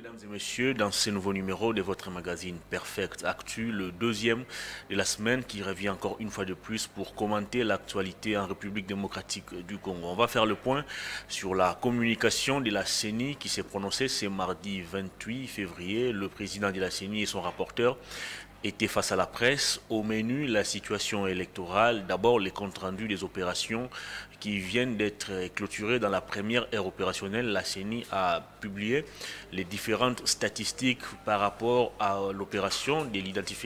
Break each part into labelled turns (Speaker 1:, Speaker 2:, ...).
Speaker 1: Mesdames et messieurs, dans ce nouveau numéro de votre magazine Perfect Actu, le deuxième de la semaine qui revient encore une fois de plus pour commenter l'actualité en République démocratique du Congo. On va faire le point sur la communication de la CENI qui s'est prononcée ce mardi 28 février. Le président de la CENI et son rapporteur étaient face à la presse. Au menu, la situation électorale, d'abord les comptes rendus des opérations qui viennent d'être clôturées dans la première ère opérationnelle. La CENI a publié les différentes statistiques par rapport à l'opération de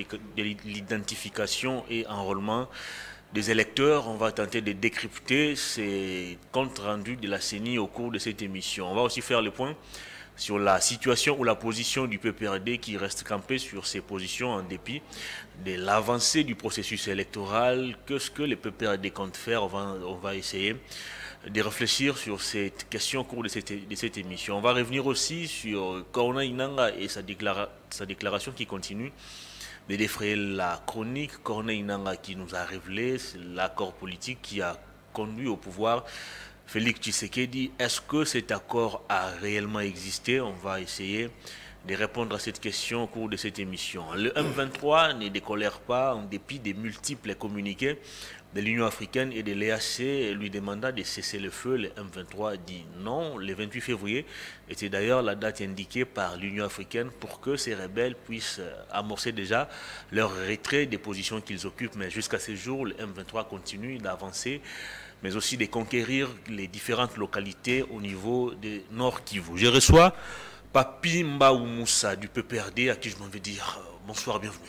Speaker 1: l'identification et enrôlement des électeurs. On va tenter de décrypter ces comptes rendus de la CENI au cours de cette émission. On va aussi faire le point sur la situation ou la position du PPRD qui reste campé sur ses positions en dépit de l'avancée du processus électoral. Qu'est-ce que le PPRD compte faire? On va essayer de réfléchir sur cette question au cours de cette émission. On va revenir aussi sur Corneille Nangaa et sa déclaration qui continue de défrayer la chronique. Corneille Nangaa qui nous a révélé l'accord politique qui a conduit au pouvoir Félix Tshisekedi. Est-ce que cet accord a réellement existé? On va essayer de répondre à cette question au cours de cette émission. Le M23 ne décolère pas en dépit des multiples communiqués de l'Union africaine et de l'EAC lui demandant de cesser le feu. Le M23 dit non. Le 28 février était d'ailleurs la date indiquée par l'Union africaine pour que ces rebelles puissent amorcer déjà leur retrait des positions qu'ils occupent. Mais jusqu'à ce jour, le M23 continue d'avancer, mais aussi de conquérir les différentes localités au niveau de Nord Kivu. Je reçois Papi Mbaou Moussa du PPRD à qui je m'en vais dire bonsoir, bienvenue.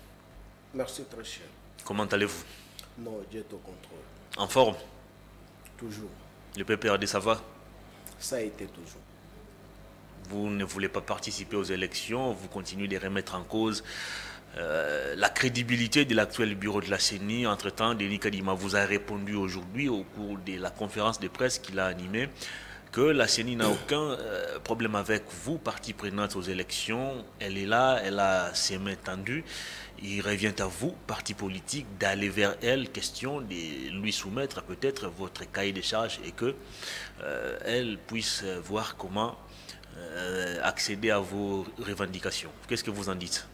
Speaker 2: Merci très cher.
Speaker 1: Comment allez-vous?
Speaker 2: Non, Dieu est au contrôle.
Speaker 1: En forme?
Speaker 2: Toujours.
Speaker 1: Le PPRD, ça va?
Speaker 2: Ça a été toujours.
Speaker 1: Vous ne voulez pas participer aux élections, vous continuez de remettre en cause la crédibilité de l'actuel bureau de la CENI. Entre-temps, Denis Kadima vous a répondu aujourd'hui au cours de la conférence de presse qu'il a animée que la CENI n'a aucun problème avec vous, partie prenante aux élections. Elle est là, elle a ses mains tendues. Il revient à vous, parti politique, d'aller vers elle, question de lui soumettre peut-être votre cahier de charges et que elle puisse voir comment accéder à vos revendications. Qu'est-ce que vous en dites?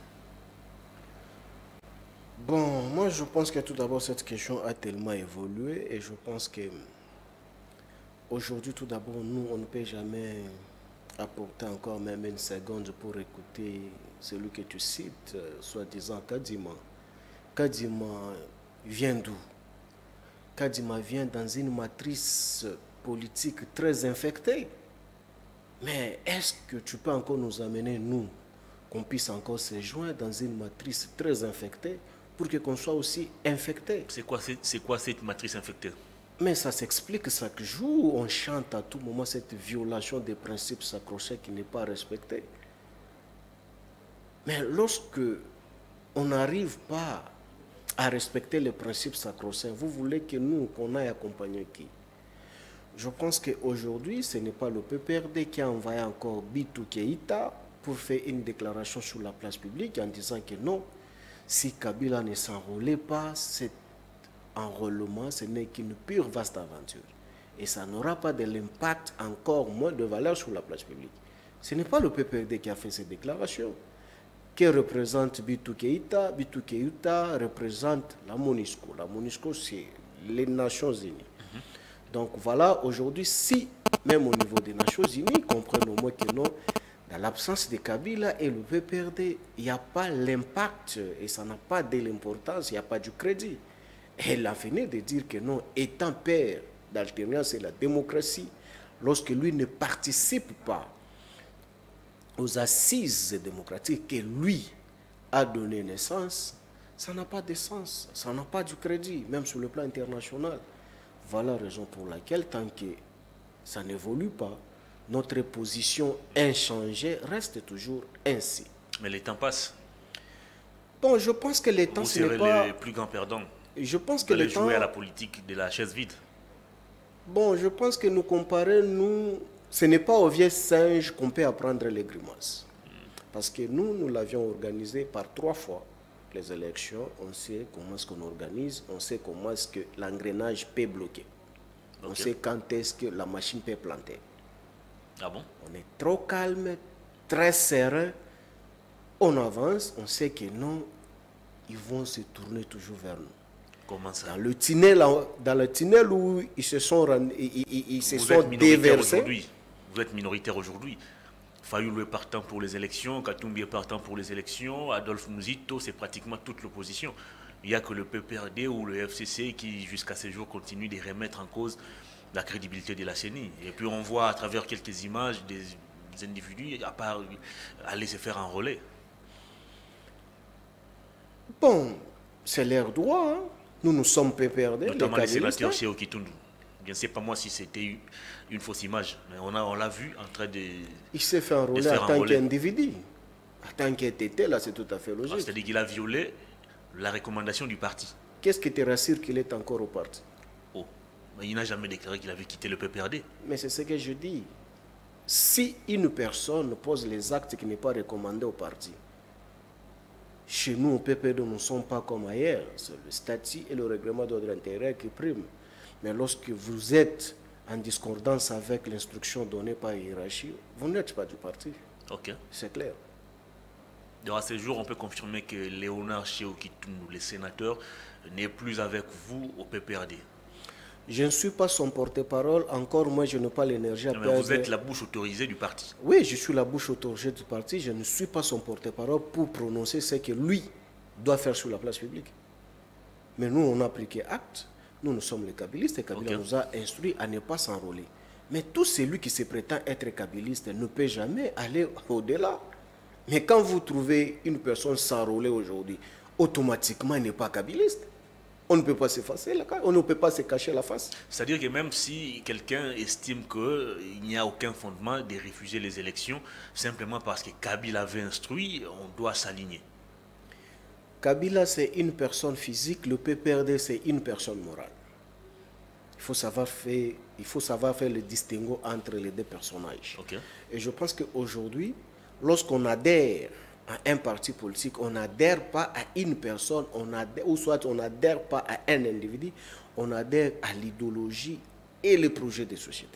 Speaker 2: Bon, moi je pense que tout d'abord cette question a tellement évolué et je pense que aujourd'hui tout d'abord nous on ne peut jamais apporter encore même une seconde pour écouter celui que tu cites, soi-disant Kadima. Kadima vient d'où? Kadima vient dans une matrice politique très infectée. Mais est-ce que tu peux encore nous amener, nous, qu'on puisse encore se joindre dans une matrice très infectée pour qu'on soit aussi infecté?
Speaker 1: C'est quoi cette matrice infectée?
Speaker 2: Mais ça s'explique chaque jour. On chante à tout moment cette violation des principes sacro-saints qui n'est pas respectée. Mais lorsque on n'arrive pas à respecter les principes sacro-saints, vous voulez que nous, qu'on aille accompagner qui? Je pense qu'aujourd'hui, ce n'est pas le PPRD qui a envoyé encore Bitou Keïta pour faire une déclaration sur la place publique en disant que non, si Kabila ne s'enrôlait pas, cet enrôlement, ce n'est qu'une pure vaste aventure. Et ça n'aura pas de l'impact, encore moins de valeur sur la place publique. Ce n'est pas le PPRD qui a fait cette déclaration. Qui représente Bitou Keïta? Bitou Keïta représente la MONUSCO. La MONUSCO, c'est les Nations Unies. Donc voilà, aujourd'hui, si, même au niveau des Nations Unies, comprenons au moins que non, dans l'absence de Kabila et le PPRD, il n'y a pas l'impact et ça n'a pas de l'importance, il n'y a pas du crédit. Et elle a fini de dire que non, étant père d'alternance et la démocratie, lorsque lui ne participe pas aux assises démocratiques que lui a donné naissance, ça n'a pas de sens, ça n'a pas du crédit, même sur le plan international. Voilà la raison pour laquelle, tant que ça n'évolue pas, notre position inchangée reste toujours ainsi.
Speaker 1: Mais le temps passe.
Speaker 2: Bon, je pense que le temps,
Speaker 1: ce n'est pas... Vous serez le plus grand perdant.
Speaker 2: Je pense que le temps...
Speaker 1: jouer à la politique de la chaise vide.
Speaker 2: Bon, je pense que nous comparer, nous... Ce n'est pas aux vieux singes qu'on peut apprendre les grimaces. Parce que nous l'avions organisé par 3 fois. Les élections, on sait comment est-ce qu'on organise, on sait comment est-ce que l'engrenage peut bloquer. Okay. On sait quand est-ce que la machine peut planter.
Speaker 1: Ah bon?
Speaker 2: On est trop calme, très serein. On avance, on sait que non, ils vont se tourner toujours vers nous.
Speaker 1: Comment ça?
Speaker 2: Dans le tunnel où ils se sont, ils se sont déversés.
Speaker 1: Vous êtes minoritaire aujourd'hui. Fayoulou est partant pour les élections, Katumbi est partant pour les élections, Adolphe Mouzito, c'est pratiquement toute l'opposition. Il n'y a que le PPRD ou le FCC qui, jusqu'à ce jour, continue de remettre en cause la crédibilité de la CENI. Et puis on voit à travers quelques images des individus, à part aller se faire enrôler.
Speaker 2: Bon, c'est leur droit. Hein. Nous sommes PPRD.
Speaker 1: Notamment les sénateurs chez Okitundu. Je ne sais pas moi si c'était une fausse image, mais on l'a vu en train de...
Speaker 2: Il s'est fait enrôler en tant qu'individu. En tant qu'TT, là, c'est tout à fait logique.
Speaker 1: C'est-à-dire qu'il a violé la recommandation du parti.
Speaker 2: Qu'est-ce qui te rassure qu'il est encore au parti?
Speaker 1: Oh, mais il n'a jamais déclaré qu'il avait quitté le PPRD.
Speaker 2: Mais c'est ce que je dis. Si une personne pose les actes qui n'est pas recommandé au parti, chez nous, au PPRD, nous ne sommes pas comme ailleurs. C'est le statut et le règlement d'ordre intérieur qui priment. Mais lorsque vous êtes en discordance avec l'instruction donnée par hiérarchie, vous n'êtes pas du parti.
Speaker 1: Ok.
Speaker 2: C'est clair.
Speaker 1: Donc à ce jour, on peut confirmer que Léonard Chéokitundu, le sénateur, n'est plus avec vous au PPRD.
Speaker 2: Je ne suis pas son porte-parole, encore moi je n'ai pas l'énergie à perdre.
Speaker 1: Vous êtes la bouche autorisée du parti.
Speaker 2: Oui, je suis la bouche autorisée du parti, je ne suis pas son porte-parole pour prononcer ce que lui doit faire sur la place publique. Mais nous, on a pris acte. Nous sommes les kabylistes et Kabila nous a instruit à ne pas s'enrôler. Mais tout celui qui se prétend être kabyliste ne peut jamais aller au-delà. Mais quand vous trouvez une personne s'enrôler aujourd'hui, automatiquement il n'est pas kabyliste. On ne peut pas s'effacer la face, on ne peut pas se cacher la face.
Speaker 1: C'est-à-dire que même si quelqu'un estime qu'il n'y a aucun fondement de refuser les élections, simplement parce que Kabila avait instruit, on doit s'aligner.
Speaker 2: Kabila, c'est une personne physique, le PPRD, c'est une personne morale. Il faut savoir faire le distinguo entre les deux personnages.
Speaker 1: Okay.
Speaker 2: Et je pense qu'aujourd'hui, lorsqu'on adhère à un parti politique, on n'adhère pas à une personne, ou soit on n'adhère pas à un individu, on adhère à l'idéologie et le projet de société.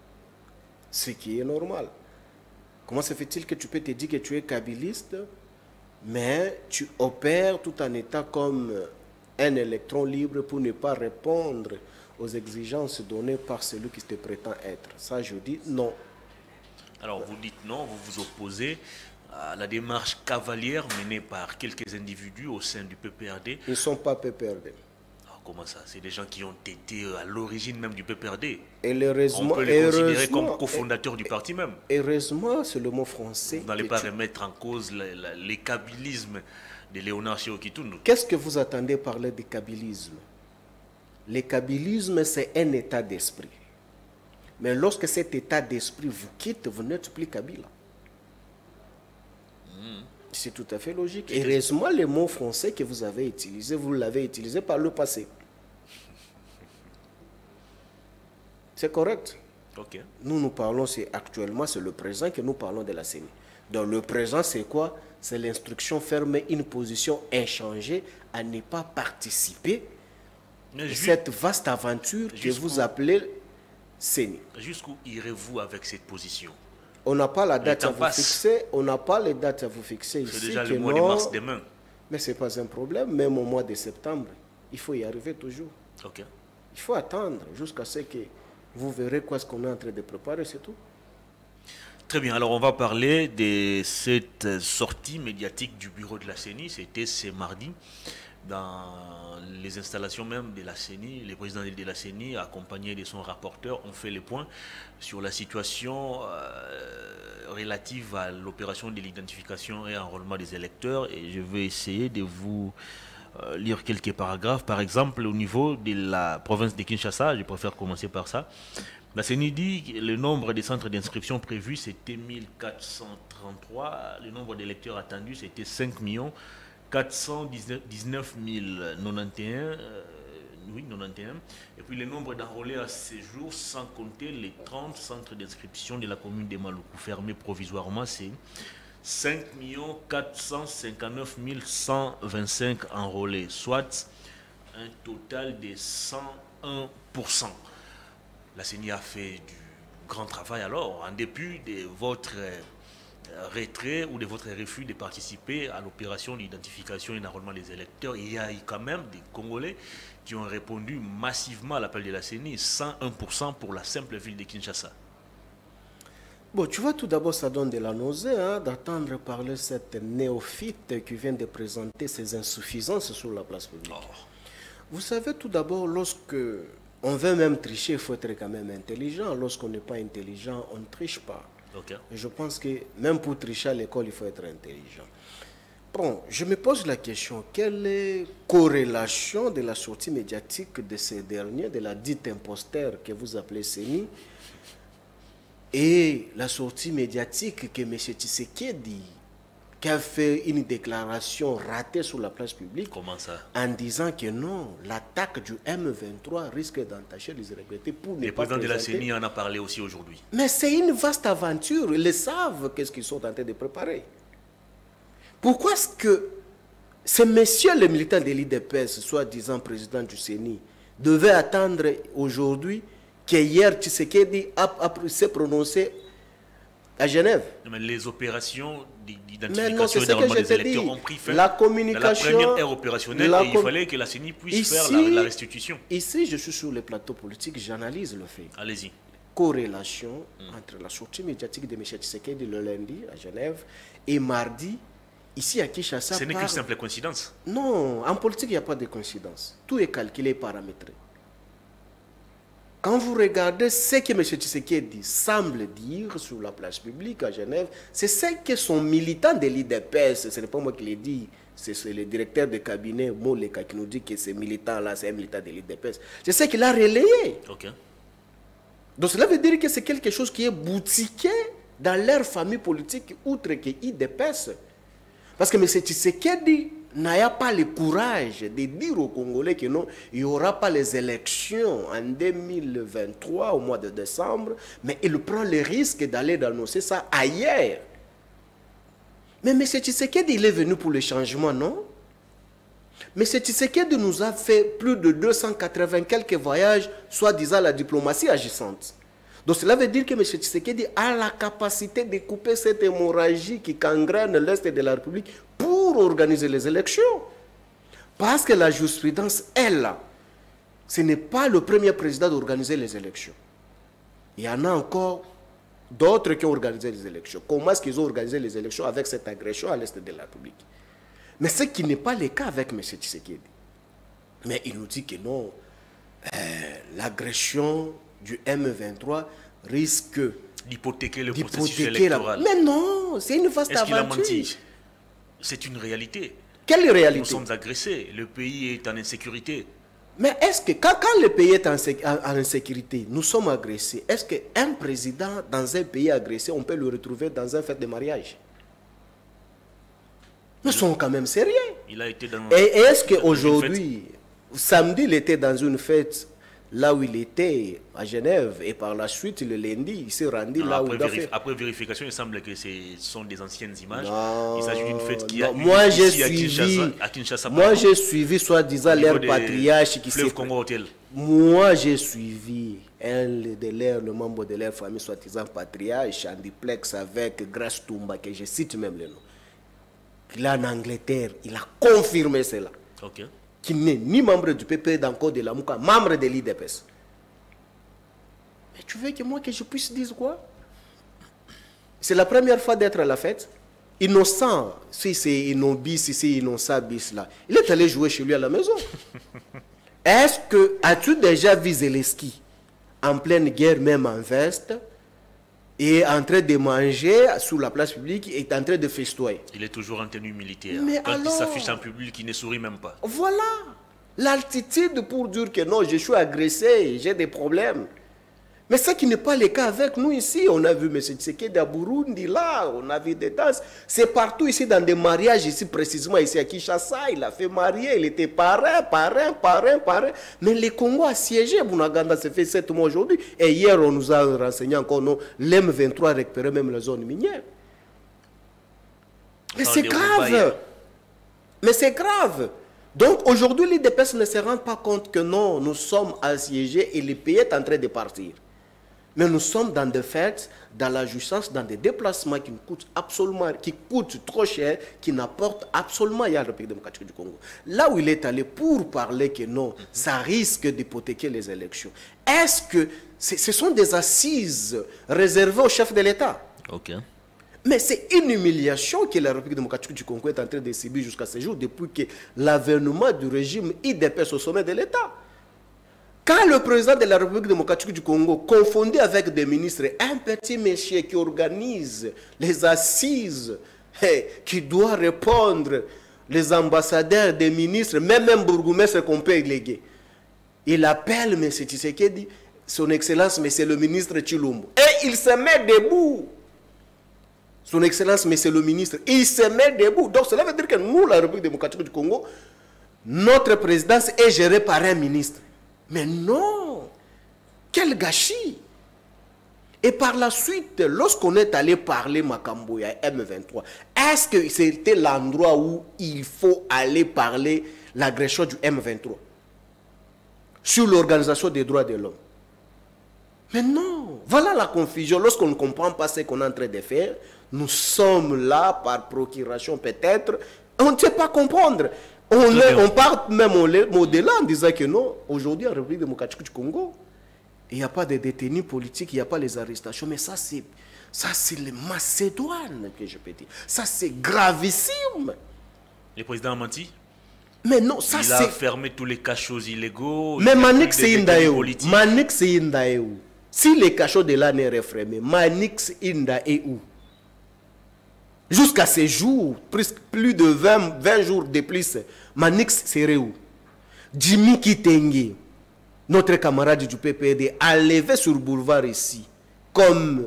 Speaker 2: Ce qui est normal. Comment se fait-il que tu peux te dire que tu es kabyliste, mais tu opères tout en étant comme un électron libre pour ne pas répondre aux exigences données par celui qui te prétend être? Ça, je dis non.
Speaker 1: Alors, vous dites non, vous vous opposez à la démarche cavalière menée par quelques individus au sein du PPRD.
Speaker 2: Ils ne sont pas PPRD.
Speaker 1: Alors, comment ça? C'est des gens qui ont été à l'origine même du PPRD.
Speaker 2: On
Speaker 1: peut les considérer comme cofondateurs du parti même.
Speaker 2: Heureusement, c'est le mot français.
Speaker 1: Vous n'allez pas remettre en cause les kabylismes de Léonard Chéokitundu.
Speaker 2: Qu'est-ce que vous attendez par le kabylisme? Le kabylisme, c'est un état d'esprit. Mais lorsque cet état d'esprit vous quitte, vous n'êtes plus Kabila. C'est tout à fait logique. Et heureusement, le mot français que vous avez utilisé, vous l'avez utilisé par le passé. C'est correct.
Speaker 1: Okay.
Speaker 2: Nous parlons, actuellement, c'est le présent que nous parlons de la CENI. Donc le présent, c'est quoi? C'est l'instruction fermée, une position inchangée à ne pas participer à cette vaste aventure que vous appelez CENI.
Speaker 1: Jusqu'où irez-vous avec cette position?
Speaker 2: On n'a pas la date à vous fixer. On n'a pas les dates à vous fixer ici.
Speaker 1: C'est déjà le mois de mars demain.
Speaker 2: Mais ce n'est pas un problème. Même au mois de septembre, il faut y arriver toujours.
Speaker 1: Okay.
Speaker 2: Il faut attendre jusqu'à ce que vous verrez quoi ce qu'on est en train de préparer, c'est tout.
Speaker 1: Très bien, alors on va parler de cette sortie médiatique du bureau de la CENI. C'était ce mardi dans les installations même de la CENI. Le président de la CENI, accompagné de son rapporteur, ont fait le point sur la situation relative à l'opération de l'identification et enrôlement des électeurs. Et je vais essayer de vous lire quelques paragraphes. Par exemple, au niveau de la province de Kinshasa, je préfère commencer par ça. La CENI dit que le nombre de centres d'inscription prévus, c'était 1433. Le nombre d'électeurs attendus, c'était 5 419 091. Oui, 91. Et puis le nombre d'enrôlés à ce jour, sans compter les 30 centres d'inscription de la commune de Maluku fermés provisoirement, c'est 5 459 125 enrôlés, soit un total de 101%. La CENI a fait du grand travail alors, en dépit de votre retrait ou de votre refus de participer à l'opération d'identification et d'enrôlement des électeurs. Il y a eu quand même des Congolais qui ont répondu massivement à l'appel de la CENI, 101% pour la simple ville de Kinshasa.
Speaker 2: Bon, tu vois, tout d'abord, ça donne de la nausée d'entendre parler cette néophyte qui vient de présenter ses insuffisances sur la place publique.
Speaker 1: Oh.
Speaker 2: Vous savez, tout d'abord, lorsque on veut même tricher, il faut être quand même intelligent. Lorsqu'on n'est pas intelligent, on ne triche pas.
Speaker 1: Okay.
Speaker 2: Et je pense que même pour tricher à l'école, il faut être intelligent. Bon, je me pose la question, quelle est la corrélation de la sortie médiatique de ces derniers, de la dite imposteur que vous appelez CENI, et la sortie médiatique que M. Tshisekedi, qui a fait une déclaration ratée sur la place publique.
Speaker 1: Comment ça?
Speaker 2: En disant que non, l'attaque du M23 risque d'entacher les irrégularités pour ne pas
Speaker 1: présenter. Le président de la CENI en a parlé aussi aujourd'hui.
Speaker 2: Mais c'est une vaste aventure. Ils savent qu'est-ce qu'ils sont en train de préparer. Pourquoi est-ce que ces messieurs les militants de l'IDPS, soi-disant président du CENI, devaient attendre aujourd'hui qu'hier Tshisekedi s'est prononcé à Genève?
Speaker 1: Mais les opérations d'identification et d'enrôlement des électeurs ont pris fin
Speaker 2: la communication,
Speaker 1: dans la première ère opérationnelle et il fallait que la CENI puisse faire la restitution.
Speaker 2: Ici, je suis sur le plateau politique, j'analyse le fait.
Speaker 1: Allez-y.
Speaker 2: Corrélation entre la sortie médiatique de M. Tshisekedi le lundi à Genève et mardi, ici à Kinshasa.
Speaker 1: Ce n'est qu'une simple coïncidence.
Speaker 2: Non, en politique, il n'y a pas de coïncidence. Tout est calculé et paramétré. Quand vous regardez ce que M. Tshisekedi semble dire sur la place publique à Genève, c'est ce que son militant de l'IDPS, ce n'est pas moi qui l'ai dit, c'est le directeur de cabinet Moleka qui nous dit que ce militant-là, c'est un militant de l'IDPS. C'est ce qu'il a relayé.
Speaker 1: Okay.
Speaker 2: Donc cela veut dire que c'est quelque chose qui est boutiqué dans leur famille politique, outre que l'IDPS. Parce que M. Tshisekedi n'a pas le courage de dire aux Congolais que non, il n'y aura pas les élections en 2023 au mois de décembre, mais il prend le risque d'aller annoncer ça ailleurs. Mais M. Tshisekedi, il est venu pour le changement, non? M. Tshisekedi nous a fait plus de 280 quelques voyages, soi-disant la diplomatie agissante. Donc cela veut dire que M. Tshisekedi a la capacité de couper cette hémorragie qui gangrène l'Est de la République pour organiser les élections. Parce que la jurisprudence est là. Ce n'est pas le premier président d'organiser les élections. Il y en a encore d'autres qui ont organisé les élections. Comment est-ce qu'ils ont organisé les élections avec cette agression à l'Est de la République? Mais ce qui n'est pas le cas avec M. Tshisekedi. Mais il nous dit que non, l'agression du M23 risque
Speaker 1: d'hypothéquer le processus électoral.
Speaker 2: Mais non, c'est une vaste aventure.
Speaker 1: Est-ce qu'il a menti? C'est une réalité.
Speaker 2: Quelle réalité?
Speaker 1: Nous sommes agressés, le pays est en insécurité.
Speaker 2: Mais est-ce que quand le pays est en insécurité, nous sommes agressés, est-ce qu'un président dans un pays agressé, on peut le retrouver dans un fête de mariage? Nous sommes quand même sérieux.
Speaker 1: Il a été dans
Speaker 2: et est-ce qu'aujourd'hui, samedi, il était dans une fête là où il était, à Genève, et par la suite, le lundi, il s'est rendu là où il a fait.
Speaker 1: Après vérification, il semble que ce sont des anciennes images.
Speaker 2: Non,
Speaker 1: il s'agit d'une fête qui a
Speaker 2: moi,
Speaker 1: eu
Speaker 2: j'ai
Speaker 1: ici
Speaker 2: suivi,
Speaker 1: à Kinshasa.
Speaker 2: Moi, j'ai suivi, soi-disant, leur patriarche qui s'est... Moi, j'ai suivi le membre de leur famille, soi-disant patriarche, en duplex avec Grace Toumba, que je cite même le nom. Il est en Angleterre, il a confirmé cela.
Speaker 1: Ok.
Speaker 2: Qui n'est ni membre du PP d'encore de la Mouka, membre de l'IDPS. Mais tu veux que moi que je puisse dire quoi? C'est la première fois d'être à la fête. Innocent, si c'est Innobis, si c'est Innocent bis là, il est allé jouer chez lui à la maison. Est-ce que, as-tu déjà vu Zelensky en pleine guerre, même en veste, et en train de manger sous la place publique et est en train de festoyer?
Speaker 1: Il est toujours en tenue militaire.
Speaker 2: Mais
Speaker 1: quand
Speaker 2: alors,
Speaker 1: il s'affiche en public, il ne sourit même pas.
Speaker 2: Voilà l'altitude pour dire que non, je suis agressé, j'ai des problèmes. Mais ce qui n'est pas le cas avec nous ici. On a vu M. Tshisekedi à Burundi, là, on a vu des danses. C'est partout ici, dans des mariages, ici précisément, ici à Kinshasa, il a fait marier, il était parrain. Mais le Congo a siégé, Bounaganda s'est fait 7 mois aujourd'hui. Et hier, on nous a renseigné encore, non, l'M23 a récupéré même la zone minière. Mais c'est grave. Mais c'est grave. Donc aujourd'hui, l'IDPS ne se rend pas compte que non, nous sommes assiégés et le pays est en train de partir. Mais nous sommes dans des fêtes, dans la jouissance, dans des déplacements qui nous coûtent absolument, qui coûtent trop cher, qui n'apportent absolument rien à la République démocratique du Congo. Là où il est allé pour parler que non, ça risque d'hypothéquer les élections. Est-ce que ce sont des assises réservées au chef de l'État?
Speaker 1: Ok.
Speaker 2: Mais c'est une humiliation que la République démocratique du Congo est en train de subir jusqu'à ce jour, depuis que l'avènement du régime IDPS au sommet de l'État. Quand le président de la République démocratique du Congo, confondu avec des ministres, un petit monsieur qui organise les assises, qui doit répondre, les ambassadeurs, des ministres, même un bourgmestre qu'on peut éléguer, il appelle M. Tshisekedi, son Excellence, M. le ministre Tshilombo, et il se met debout. Son Excellence, M. le ministre, il se met debout. Donc cela veut dire que nous, la République démocratique du Congo, notre présidence est gérée par un ministre. Mais non, quel gâchis! Et par la suite, lorsqu'on est allé parler Makamboya M23, est-ce que c'était l'endroit où il faut aller parler l'agression du M23 sur l'organisation des droits de l'homme? Mais non, voilà la confusion. Lorsqu'on ne comprend pas ce qu'on est en train de faire, nous sommes là par procuration peut-être, on ne sait pas comprendre. On part même au-delà en disant que non, aujourd'hui en République démocratique du Congo, il n'y a pas de détenus politiques, il n'y a pas les arrestations, mais ça c'est le Macédoine que je peux dire. Ça c'est gravissime.
Speaker 1: Le président a menti?
Speaker 2: Mais non, ça
Speaker 1: il a fermé tous les cachots illégaux.
Speaker 2: Mais Manix Indaéou. Manix Indaéou. Si les cachots de l'année est fermé, Manix Indaéou. Jusqu'à ces jours, plus de 20 jours de plus, Manix serait où? Jimmy Kitenge, notre camarade du PPD, a levé sur le boulevard ici, comme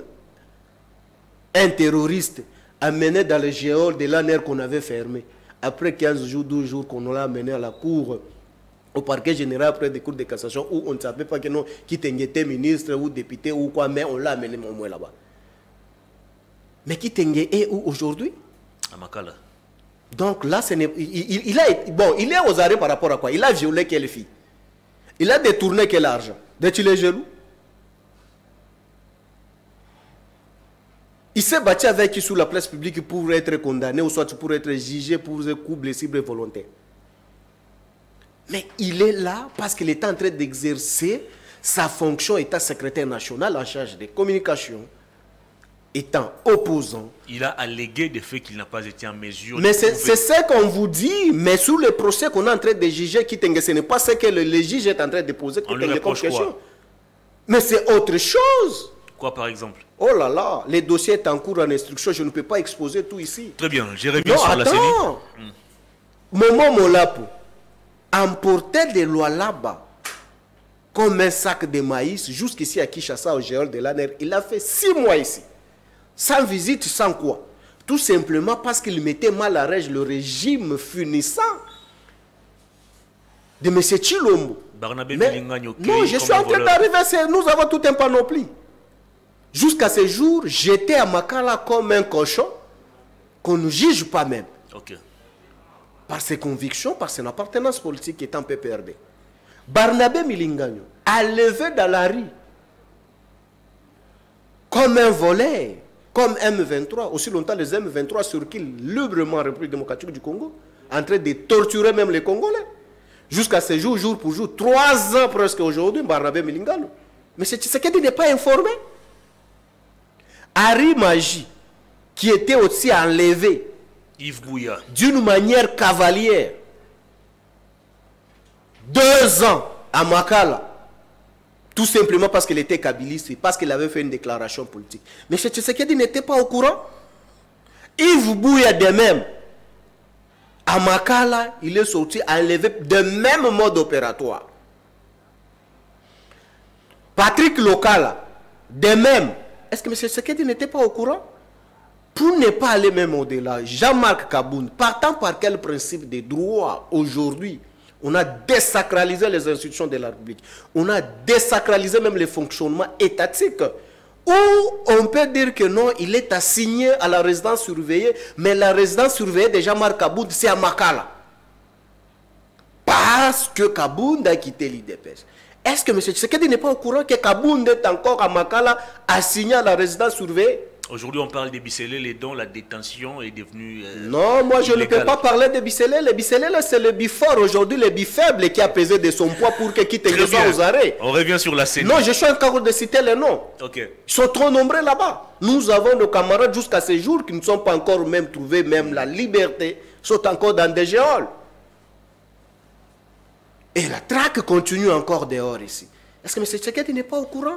Speaker 2: un terroriste amené dans le géol de l'ANR qu'on avait fermé. Après 15 jours, 12 jours qu'on l'a amené à la cour, au parquet général après des cours de cassation, où on ne savait pas que non, Kitenge était ministre ou député ou quoi, mais on l'a amené au moins là-bas. Mais Kitenge est où aujourd'hui?
Speaker 1: À Makala.
Speaker 2: Donc là, il est aux arrêts par rapport à quoi? Il a violé quelle fille? Il a détourné quel argent? D'être les jaloux? Il s'est battu avec qui sur la place publique pour être condamné ou soit pour être jugé pour un coup blessure volontaire. Mais il est là parce qu'il est en train d'exercer sa fonction étant secrétaire national en charge des communications, étant opposant.
Speaker 1: Il a allégué des faits qu'il n'a pas été en mesure
Speaker 2: mais c'est ce qu'on vous dit, mais sur le procès qu'on est en train de juger, ce n'est pas ce que le juge est en train de poser comme question. Mais c'est autre chose.
Speaker 1: Quoi par exemple?
Speaker 2: Oh là là, les dossiers sont en cours en instruction, je ne peux pas exposer tout ici.
Speaker 1: Très bien, je reviens sur la CENI.
Speaker 2: Momo Molapo emportait des lois là-bas comme un sac de maïs jusqu'ici à Kinshasa au géol de l'ANR. Il a fait 6 mois ici. Sans visite, sans quoi? Tout simplement parce qu'il mettait mal à l'aise le régime finissant de M. Tshilombo. Non, je suis en train d'arriver, nous avons tout un panoplie. Jusqu'à ce jour, j'étais à Makala comme un cochon qu'on ne juge pas même.
Speaker 1: Okay.
Speaker 2: Par ses convictions, par son appartenance politique étant PPRD. Barnabé Milingagno a levé dans la rue comme un voleur, comme M23, aussi longtemps les M23 circulent librement en République démocratique du Congo, en train de torturer même les Congolais. Jusqu'à ce jour, jour pour jour, 3 ans presque aujourd'hui, Barnabé Milingagno. Mais Tshisekedi n'est pas informé. Harry Magie, qui était aussi enlevé d'une manière cavalière, 2 ans à Makala, tout simplement parce qu'il était kabiliste et parce qu'il avait fait une déclaration politique. Mais Tshisekedi n'était pas au courant. Yves Bouya de même, à Makala, il est sorti enlevé de même mode opératoire. Patrick Lokala, de même. Est-ce que M. Tshisekedi n'était pas au courant? Pour ne pas aller même au-delà, Jean-Marc Kaboun, partant par quel principe de droit aujourd'hui, on a désacralisé les institutions de la République, on a désacralisé même les fonctionnements étatiques, où on peut dire que non, il est assigné à la résidence surveillée, mais la résidence surveillée de Jean-Marc Kaboun, c'est à Makala. Parce que Kaboun a quitté l'IDPS. Est-ce que M. Tshisekedi n'est pas au courant que Kabound est encore à Makala, assigné à la résidence surveillée?
Speaker 1: Aujourd'hui, on parle des Bicelele, dont la détention est devenue...
Speaker 2: non, moi je ne peux pas parler de Bicelele. Les Bicelele, c'est le bifort aujourd'hui, le bifaible qui a pesé de son poids pour que Kitenge soit aux arrêts.
Speaker 1: On revient sur la scène.
Speaker 2: Non, je suis encore de citer les noms.
Speaker 1: Ok.
Speaker 2: Ils sont trop nombreux là-bas. Nous avons nos camarades jusqu'à ce jour qui ne sont pas encore même trouvés, même la liberté, sont encore dans des géoles. Et la traque continue encore dehors ici. Est-ce que M. Tshisekedi n'est pas au courant?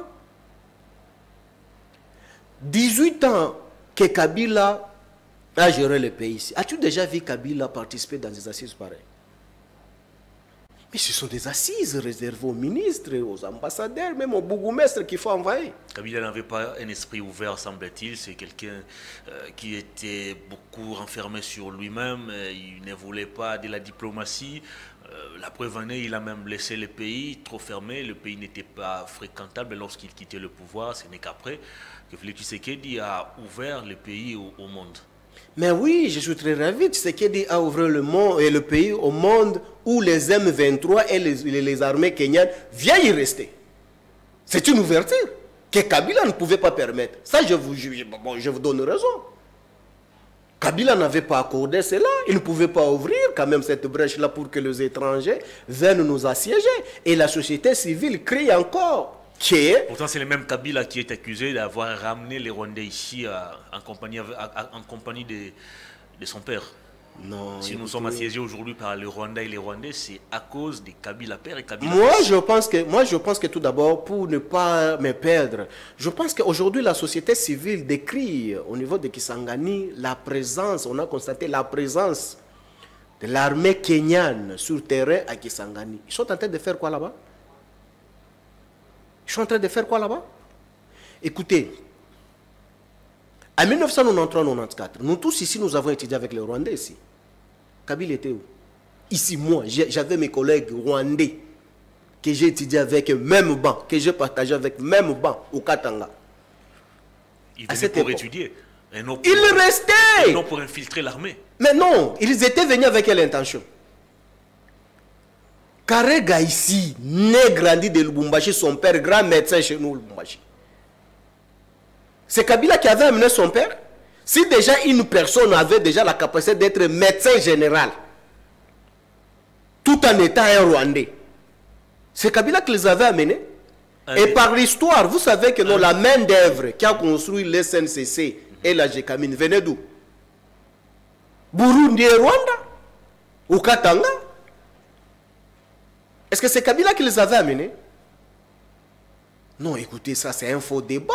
Speaker 2: 18 ans que Kabila a géré le pays ici. As-tu déjà vu Kabila participer dans des assises pareilles? Mais ce sont des assises réservées aux ministres, aux ambassadeurs, même aux bourgmestres qu'il faut envoyer.
Speaker 1: Kabila n'avait pas un esprit ouvert, semble-t-il. C'est quelqu'un qui était beaucoup renfermé sur lui-même. Il ne voulait pas de la diplomatie. La preuve en est, il a même laissé le pays trop fermé. Le pays n'était pas fréquentable lorsqu'il quittait le pouvoir. Ce n'est qu'après que Félix Tshisekedi a ouvert le pays au monde.
Speaker 2: Mais oui, je suis très ravi. Tshisekedi a ouvert le monde et le pays au monde où les M23 et les armées kenyanes viennent y rester. C'est une ouverture que Kabila ne pouvait pas permettre. Ça, je vous donne raison. Kabila n'avait pas accordé cela. Il ne pouvait pas ouvrir quand même cette brèche-là pour que les étrangers viennent nous assiéger. Et la société civile crie encore.
Speaker 1: Pourtant, c'est le même Kabila qui est accusé d'avoir ramené les Rwandais ici en compagnie de son père.
Speaker 2: Non,
Speaker 1: si nous sommes assiégés aujourd'hui par le Rwanda et les Rwandais, c'est à cause de Kabila père et Kabila
Speaker 2: moi,
Speaker 1: fils.
Speaker 2: je pense que tout d'abord, pour ne pas me perdre, je pense qu'aujourd'hui, la société civile décrit au niveau de Kisangani la présence, on a constaté la présence de l'armée kenyane sur terrain à Kisangani. Ils sont en train de faire quoi là-bas? Ils sont en train de faire quoi là-bas? Écoutez, en 1993-94, nous tous ici, nous avons étudié avec les Rwandais ici. Kabila était où? Ici, moi, j'avais mes collègues rwandais que j'ai étudié avec même banc, que j'ai partagé avec même banc au Katanga.
Speaker 1: Ils venaient pour étudier.
Speaker 2: Ils restaient.
Speaker 1: Et non pour infiltrer l'armée.
Speaker 2: Mais non, ils étaient venus avec quelle intention? Karega ici, né, grandi de Lubumbashi, son père, grand médecin chez nous, Lubumbashi. C'est Kabila qui avait amené son père. Si déjà une personne avait déjà la capacité d'être médecin général, tout en étant un Rwandais, c'est Kabila qui les avait amenés. Et par l'histoire, vous savez que la main d'œuvre qui a construit le SNCC et la GECAMINE venait d'où? Burundi et Rwanda? Ou Katanga? Est-ce que c'est Kabila qui les avait amenés? Non, écoutez, ça c'est un faux débat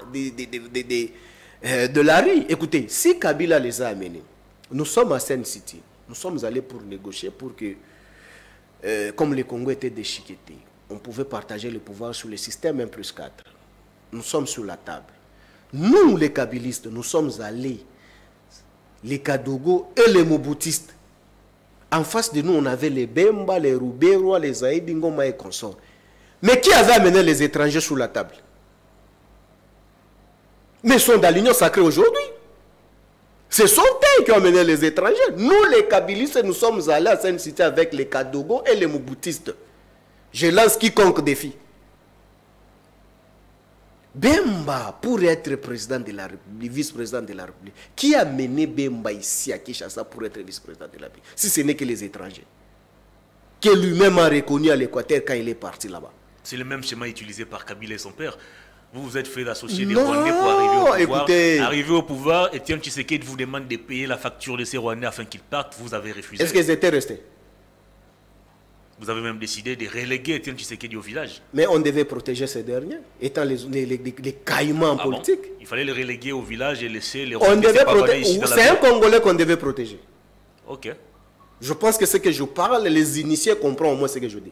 Speaker 2: de la rue. Écoutez, si Kabila les a amenés, nous sommes à Sen City, nous sommes allés pour négocier pour que, comme le Congo était déchiqueté, on pouvait partager le pouvoir sur le système 1+4. Nous sommes sur la table. Nous, les Kabilistes, nous sommes allés, les Kadogo et les Mobutistes. En face de nous, on avait les Bemba, les Rubero, les Zaïdi, Ngoma et consorts. Mais qui avait amené les étrangers sur la table? Mais ils sont dans l'Union sacrée aujourd'hui. Ce sont eux qui ont amené les étrangers. Nous, les Kabilistes, nous sommes allés à cette cité avec les Kadogo et les Mobutistes. Je lance quiconque défi. Bemba, pour être président de la République, vice-président de la République, qui a mené Bemba ici à Kinshasa pour être vice-président de la République? Si ce n'est que les étrangers. Que lui-même a reconnu à l'Équateur quand il est parti là-bas.
Speaker 1: C'est le même schéma utilisé par Kabila et son père. Vous vous êtes fait d'associer des Rwandais pour arriver au pouvoir.
Speaker 2: Écoutez,
Speaker 1: arriver au pouvoir, et Etienne Tshisekedi vous demande de payer la facture de ces Rwandais afin qu'ils partent. Vous avez refusé.
Speaker 2: Est-ce qu'ils étaient restés?
Speaker 1: Vous avez même décidé de reléguer Etienne Tshisekedi au village.
Speaker 2: Mais on devait protéger ces derniers, étant les caïmans politiques.
Speaker 1: Bon? Il fallait les reléguer au village et laisser les
Speaker 2: Rwandais ici dans la ville. C'est un Congolais qu'on devait protéger.
Speaker 1: Ok.
Speaker 2: Je pense que ce que je parle, les initiés comprennent au moins ce que je dis.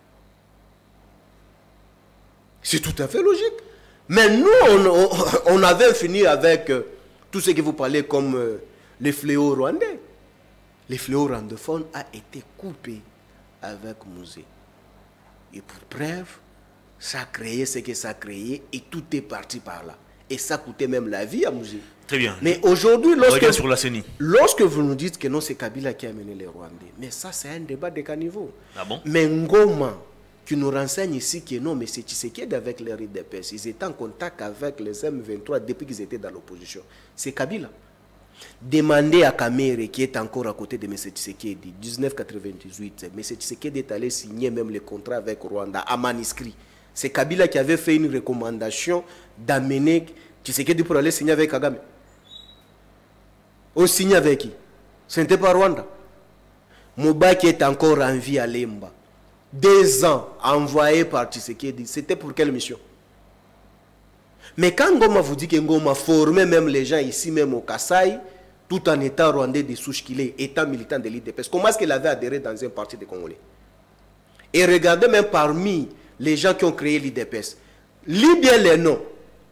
Speaker 2: C'est tout à fait logique. Mais nous, on avait fini avec tout ce que vous parlez comme les fléaux rwandais. Les fléaux rwandophones a été coupé avec Musée. Et pour preuve, ça a créé ce que ça a créé et tout est parti par là. Et ça coûtait même la vie à Musée.
Speaker 1: Très bien.
Speaker 2: Mais aujourd'hui, lorsque vous nous dites que non, c'est Kabila qui a mené les Rwandais, mais ça, c'est un débat de caniveau.
Speaker 1: Ah bon?
Speaker 2: Mais Ngoma, qui nous renseigne ici que non, mais c'est Tshisekedi avec les RDPS. Ils étaient en contact avec les M23 depuis qu'ils étaient dans l'opposition. C'est Kabila. Demandez à Kamere, qui est encore à côté de M. Tshisekedi, 1998, M. Tshisekedi est allé signer même le contrat avec Rwanda, à manuscrit. C'est Kabila qui avait fait une recommandation d'amener Tshisekedi pour aller signer avec Kagame. On signe avec qui? Ce n'était pas Rwanda. Moubaki est encore en vie à Lemba. 2 ans envoyés par Tshisekedi, c'était pour quelle mission? Mais quand Ngoma vous dit que Ngoma formait même les gens ici, même au Kasaï, tout en étant rwandais de souche qu'il est, étant militant de l'IDPS, comment est-ce qu'il avait adhéré dans un parti des Congolais? Et regardez même parmi les gens qui ont créé l'IDPS, lis bien les noms.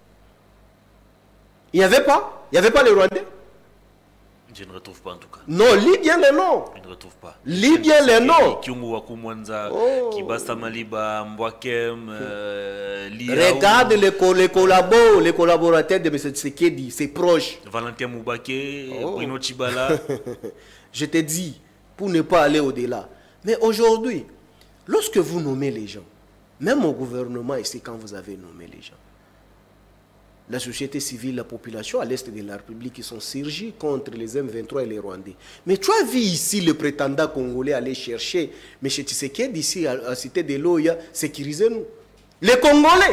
Speaker 2: Il n'y avait pas? Il n'y avait pas les Rwandais?
Speaker 1: Je ne retrouve pas en tout cas.
Speaker 2: Non, lis bien les noms.
Speaker 1: Je ne retrouve pas.
Speaker 2: Lis bien les noms.
Speaker 1: Kyungu Wakumwanza,
Speaker 2: Oh.
Speaker 1: Kibasa Maliba, Mbwakem,
Speaker 2: Regarde les collaborateurs de M. Tshisekedi, ses proches.
Speaker 1: Valentin Moubake,
Speaker 2: Oh.
Speaker 1: Bruno Chibala.
Speaker 2: Je te dis, pour ne pas aller au-delà. Mais aujourd'hui, lorsque vous nommez les gens, même au gouvernement ici, quand vous avez nommé les gens, la société civile, la population à l'est de la République, qui sont surgis contre les M23 et les Rwandais. Mais tu as vu ici le prétendant congolais aller chercher M. Tshisekedi ici à Cité de Loya, sécurisez-nous. Les Congolais.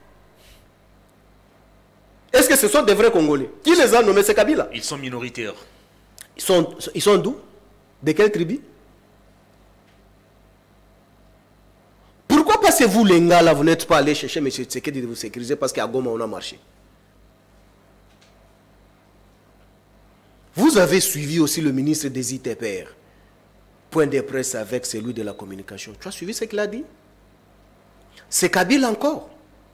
Speaker 2: Est-ce que ce sont des vrais Congolais? Qui les a nommés? C'est Kabila.
Speaker 1: Ils sont minoritaires.
Speaker 2: Ils sont d'où? De quelle tribu? Pourquoi passez-vous les gars là, vous n'êtes pas allé chercher M. Tshisekedi de vous sécuriser parce qu'à Goma on a marché? Vous avez suivi aussi le ministre des ITPR. Point de presse avec celui de la communication. Tu as suivi ce qu'il a dit? C'est Kabila encore.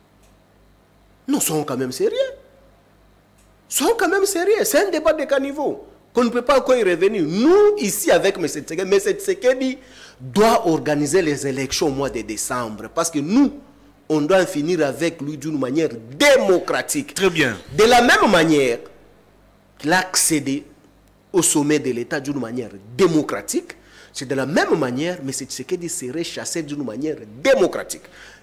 Speaker 2: Nous sommes quand même sérieux. Soyons quand même sérieux. C'est un débat de caniveau qu'on ne peut pas encore y revenir. Nous, ici, avec M. Tshisekedi, doit organiser les élections au mois de décembre. Parce que nous, on doit en finir avec lui d'une manière démocratique.
Speaker 1: Très bien.
Speaker 2: De la même manière qu'il a accédé au sommet de l'État d'une manière démocratique, c'est de la même manière, M. Tshisekedi serait chassé d'une manière démocratique.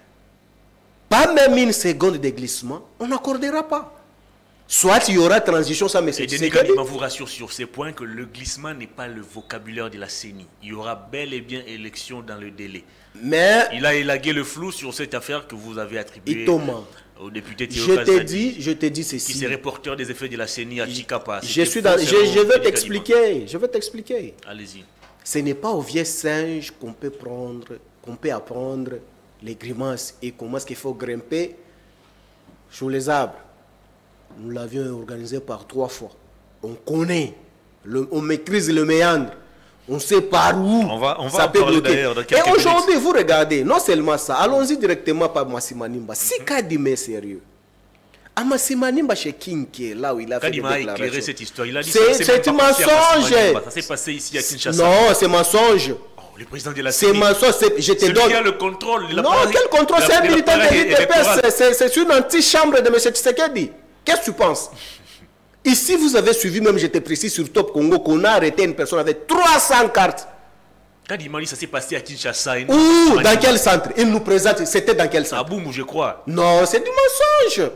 Speaker 2: Pas même une seconde de glissement, on n'accordera pas. Soit il y aura transition sans M.
Speaker 1: Et Denis
Speaker 2: Tshisekedi.
Speaker 1: Kadima vous rassure sur ces points que le glissement n'est pas le vocabulaire de la CENI. Il y aura bel et bien élection dans le délai.
Speaker 2: Mais
Speaker 1: Il a élagué le flou sur cette affaire que vous avez attribuée
Speaker 2: Itoma,
Speaker 1: au député
Speaker 2: je
Speaker 1: Théophile
Speaker 2: te
Speaker 1: Sadi,
Speaker 2: dis
Speaker 1: qui
Speaker 2: ceci.
Speaker 1: serait porteur des effets de la CENI à Chikapa.
Speaker 2: Je vais t'expliquer. Je vais t'expliquer.
Speaker 1: Allez-y.
Speaker 2: Ce n'est pas au vieux singe qu'on peut prendre, qu'on peut apprendre les grimaces et comment est-ce qu'il faut grimper sur les arbres. Nous l'avions organisé par 3 fois. On connaît, on maîtrise le méandre. On sait par où
Speaker 1: On va
Speaker 2: ça
Speaker 1: en
Speaker 2: peut
Speaker 1: parler
Speaker 2: bloquer.
Speaker 1: d'ailleurs dans
Speaker 2: Et
Speaker 1: quelques
Speaker 2: aujourd'hui, vous regardez, non seulement ça, allons-y directement par Massimanimba. Si Kadima est sérieux, à Massimanimba chez Kinké, là où il a fait des
Speaker 1: Kadima a éclairé
Speaker 2: déclarations.
Speaker 1: cette histoire. Il a dit
Speaker 2: C'est un mensonge.
Speaker 1: Ça s'est passé ici à Kinshasa.
Speaker 2: Non, c'est mensonge.
Speaker 1: Oh, le président de la
Speaker 2: C'est
Speaker 1: CENI.
Speaker 2: mensonge. Je te
Speaker 1: Celui
Speaker 2: donne.
Speaker 1: qui a le contrôle.
Speaker 2: Non, quel contrôle? C'est un militant de l'IDPS. C'est une antichambre de M. Tshisekedi. Qu'est-ce que tu penses? Ici, vous avez suivi, même j'étais précis sur Top Congo, qu'on a arrêté une personne avec 300 cartes.
Speaker 1: Kadima dit ça s'est passé à Kinshasa.
Speaker 2: Où? Dans quel centre? Il nous présente, c'était dans quel
Speaker 1: À
Speaker 2: centre?
Speaker 1: Boumou, je crois.
Speaker 2: Non, c'est du mensonge.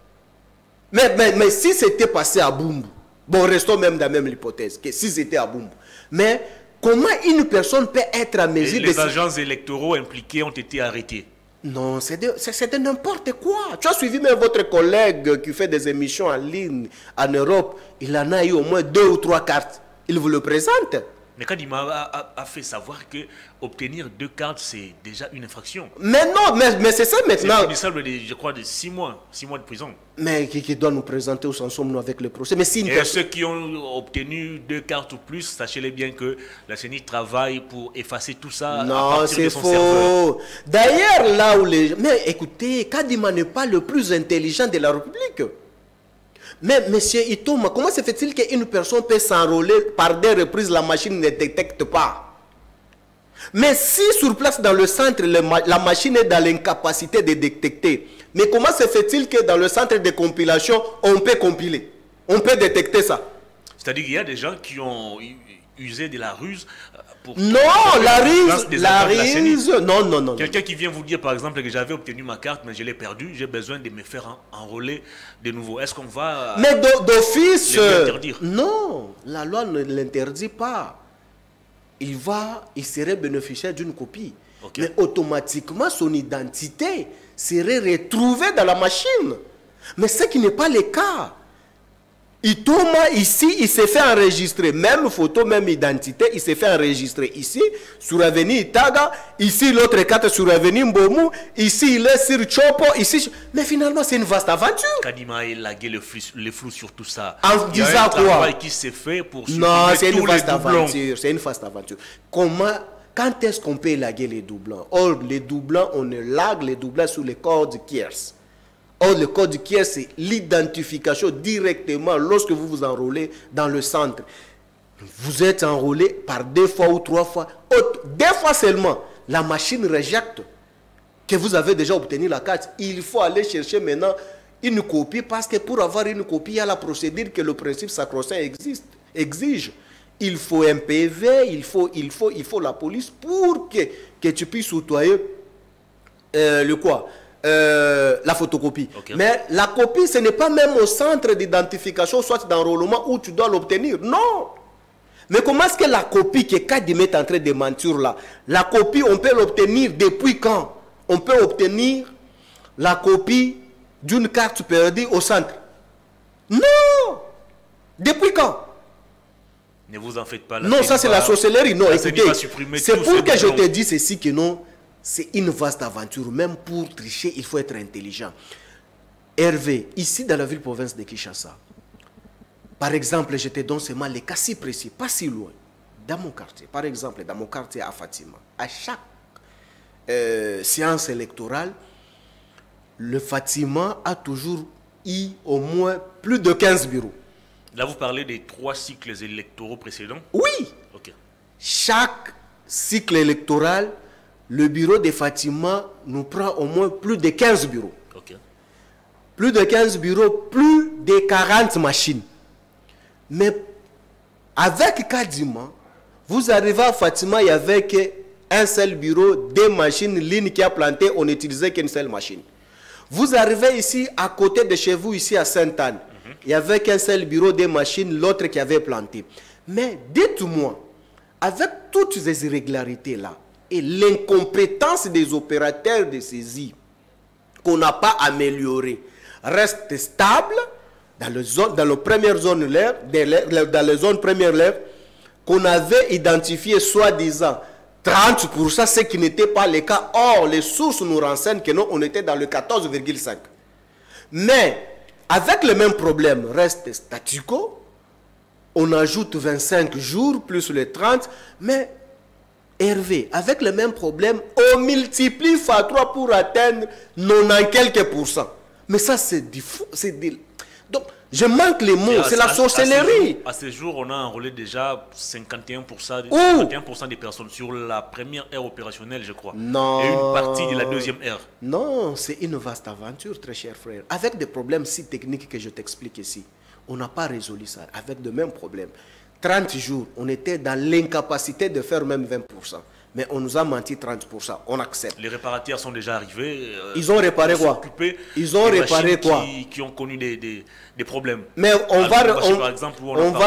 Speaker 2: Mais si c'était passé à Bumbu, bon, restons même dans la même hypothèse, que si c'était à Bumbu. Mais comment une personne peut être à
Speaker 1: Et
Speaker 2: mesure de...
Speaker 1: les agents électoraux impliqués ont été arrêtés.
Speaker 2: Non, c'est de n'importe quoi. Tu as suivi même votre collègue qui fait des émissions en ligne en Europe. Il en a eu au moins 2 ou 3 cartes. Il vous le présente.
Speaker 1: Mais Kadima a fait savoir que obtenir 2 cartes, c'est déjà une infraction.
Speaker 2: Mais non, mais c'est ça
Speaker 1: C'est
Speaker 2: maintenant.
Speaker 1: punissable, je crois, de 6 mois. 6 mois de prison.
Speaker 2: Mais qui doit nous présenter où en sommes-nous avec le procès? Mais si une
Speaker 1: Et
Speaker 2: personne...
Speaker 1: ceux qui ont obtenu 2 cartes ou plus, sachez-les bien que la CENI travaille pour effacer tout ça à
Speaker 2: Non,
Speaker 1: partir de
Speaker 2: c'est
Speaker 1: son serveur.
Speaker 2: faux. D'ailleurs, là où les... Mais écoutez, Kadima n'est pas le plus intelligent de la République. Mais, monsieur Itoma, comment se fait-il qu'une personne peut s'enrôler par des reprises, la machine ne détecte pas? Mais si sur place dans le centre, la machine est dans l'incapacité de détecter, mais comment se fait-il que dans le centre de compilation, on peut compiler? On peut détecter ça?
Speaker 1: C'est-à-dire qu'il y a des gens usé de la ruse pour...
Speaker 2: Non, la ruse, non.
Speaker 1: Quelqu'un qui vient vous dire, par exemple, que j'avais obtenu ma carte, mais je l'ai perdue, j'ai besoin de me faire enrôler de nouveau. Est-ce qu'on va...
Speaker 2: Mais d'office,
Speaker 1: interdire?
Speaker 2: Non, la loi ne l'interdit pas. Il serait bénéficiaire d'une copie. Okay. Mais automatiquement, son identité serait retrouvée dans la machine. Mais ce qui n'est pas le cas. Itoma, ici, il s'est fait enregistrer. Même photo, même identité, il s'est fait enregistrer. Ici, sur Avenue Itaga. Ici, l'autre carte sur Avenue Mbomu. Ici, il est sur Chopo. Ici... Mais finalement, c'est une vaste aventure.
Speaker 1: Kadima a lagué le flou sur tout ça.
Speaker 2: En disant quoi? Il y a un
Speaker 1: travail qui s'est fait pour
Speaker 2: non, c'est une vaste aventure. C'est une vaste aventure. Comment... Quand est-ce qu'on peut élaguer les doublons? Or, les doublons, on élague les doublons sous les codes Kiers. Or, le code Kiers, c'est l'identification directement lorsque vous vous enrôlez dans le centre. Vous êtes enrôlé par 2 fois ou 3 fois. 2 fois seulement, la machine rejette que vous avez déjà obtenu la carte. Il faut aller chercher maintenant une copie parce que pour avoir une copie, il y a la procédure que le principe sacro-saint exige. Il faut un PV, il faut la police pour que tu puisses soutoyer la photocopie. Okay. Mais la copie, ce n'est pas même au centre d'identification, soit d'enrôlement, où tu dois l'obtenir. Non. Mais comment est-ce que la copie que Kadim est en train de mentir là, la copie, on peut l'obtenir depuis quand? On peut obtenir la copie d'une carte perdue au centre. Non. Depuis quand?
Speaker 1: Ne vous en faites pas.
Speaker 2: Non, ça c'est la sorcellerie. Non, écoutez, c'est pour que je te dise ceci que non, c'est une vaste aventure. Même pour tricher, il faut être intelligent. Hervé, ici dans la ville-province de Kinshasa, par exemple, je te donne seulement les cas si précis, pas si loin. Dans mon quartier, par exemple, dans mon quartier à Fatima, à chaque séance électorale, le Fatima a toujours eu au moins plus de 15 bureaux.
Speaker 1: Là, vous parlez des 3 cycles électoraux précédents?
Speaker 2: Oui.
Speaker 1: Okay.
Speaker 2: Chaque cycle électoral, le bureau de Fatima nous prend au moins plus de 15 bureaux.
Speaker 1: Okay.
Speaker 2: Plus de 15 bureaux, plus de 40 machines. Mais avec Kadima, vous arrivez à Fatima, il y avait un seul bureau, 2 machines, ligne qui a planté, on n'utilisait qu'une seule machine. Vous arrivez ici, à côté de chez vous, ici à Sainte-Anne. Il n'y avait qu'un seul bureau, 2 machines, l'autre qui avait planté. Mais dites-moi, avec toutes ces irrégularités-là et l'incompétence des opérateurs de saisie qu'on n'a pas amélioré, reste stable dans les premières zones dans les zones premières l'air qu'on avait identifié soi-disant 30%, ce qui n'était pas le cas. Or, les sources nous renseignent que non, on était dans le 14,5%. Mais avec le même problème, reste statu quo. On ajoute 25 jours plus les 30. Mais Hervé, avec le même problème, on multiplie fois 3 pour atteindre 90 quelques pourcents. Mais ça, c'est du fou. Donc, je manque les mots. C'est la sorcellerie.
Speaker 1: À ce jour, on a enrôlé déjà 51% des personnes sur la première ère opérationnelle, je crois.
Speaker 2: Non.
Speaker 1: Et une partie de la deuxième ère.
Speaker 2: Non, c'est une vaste aventure, très cher frère. Avec des problèmes si techniques que je t'explique ici, on n'a pas résolu ça. Avec de mêmes problèmes. 30 jours, on était dans l'incapacité de faire même 20%. Mais on nous a menti 30%. On accepte.
Speaker 1: Les réparateurs sont déjà arrivés.
Speaker 2: Ils ont réparé quoi? Ils ont réparé quoi?
Speaker 1: Qui ont connu des problèmes.
Speaker 2: Mais on va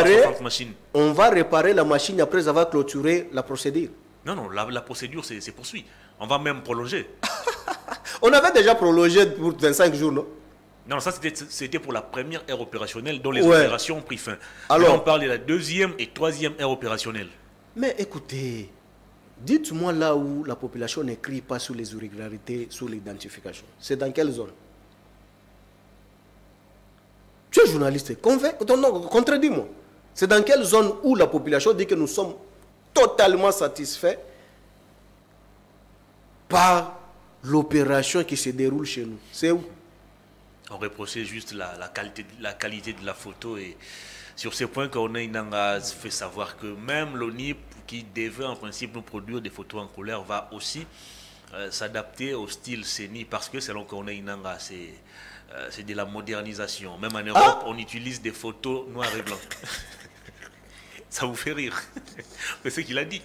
Speaker 2: réparer la machine après avoir clôturé la procédure.
Speaker 1: Non, la procédure c'est poursuit. On va même prolonger.
Speaker 2: On avait déjà prolongé pour 25 jours, non?
Speaker 1: Non, ça c'était pour la première ère opérationnelle dont les opérations ont pris fin. Alors, là, on parle de la deuxième et troisième ère opérationnelle.
Speaker 2: Mais écoutez, dites-moi là où la population n'écrit pas sur les irrégularités, sur l'identification. C'est dans quelle zone? Tu es journaliste, contredis-moi. C'est dans quelle zone où la population dit que nous sommes totalement satisfaits par l'opération qui se déroule chez nous? C'est où?
Speaker 1: On reprochait juste la qualité de la photo, et sur ce point qu'on a fait savoir que même l'ONIP, qui devait en principe nous produire des photos en couleur, va aussi s'adapter au style CENI, parce que selon qu'on a c'est de la modernisation. Même en Europe, on utilise des photos noir et blanc. Ça vous fait rire. C'est ce qu'il a dit.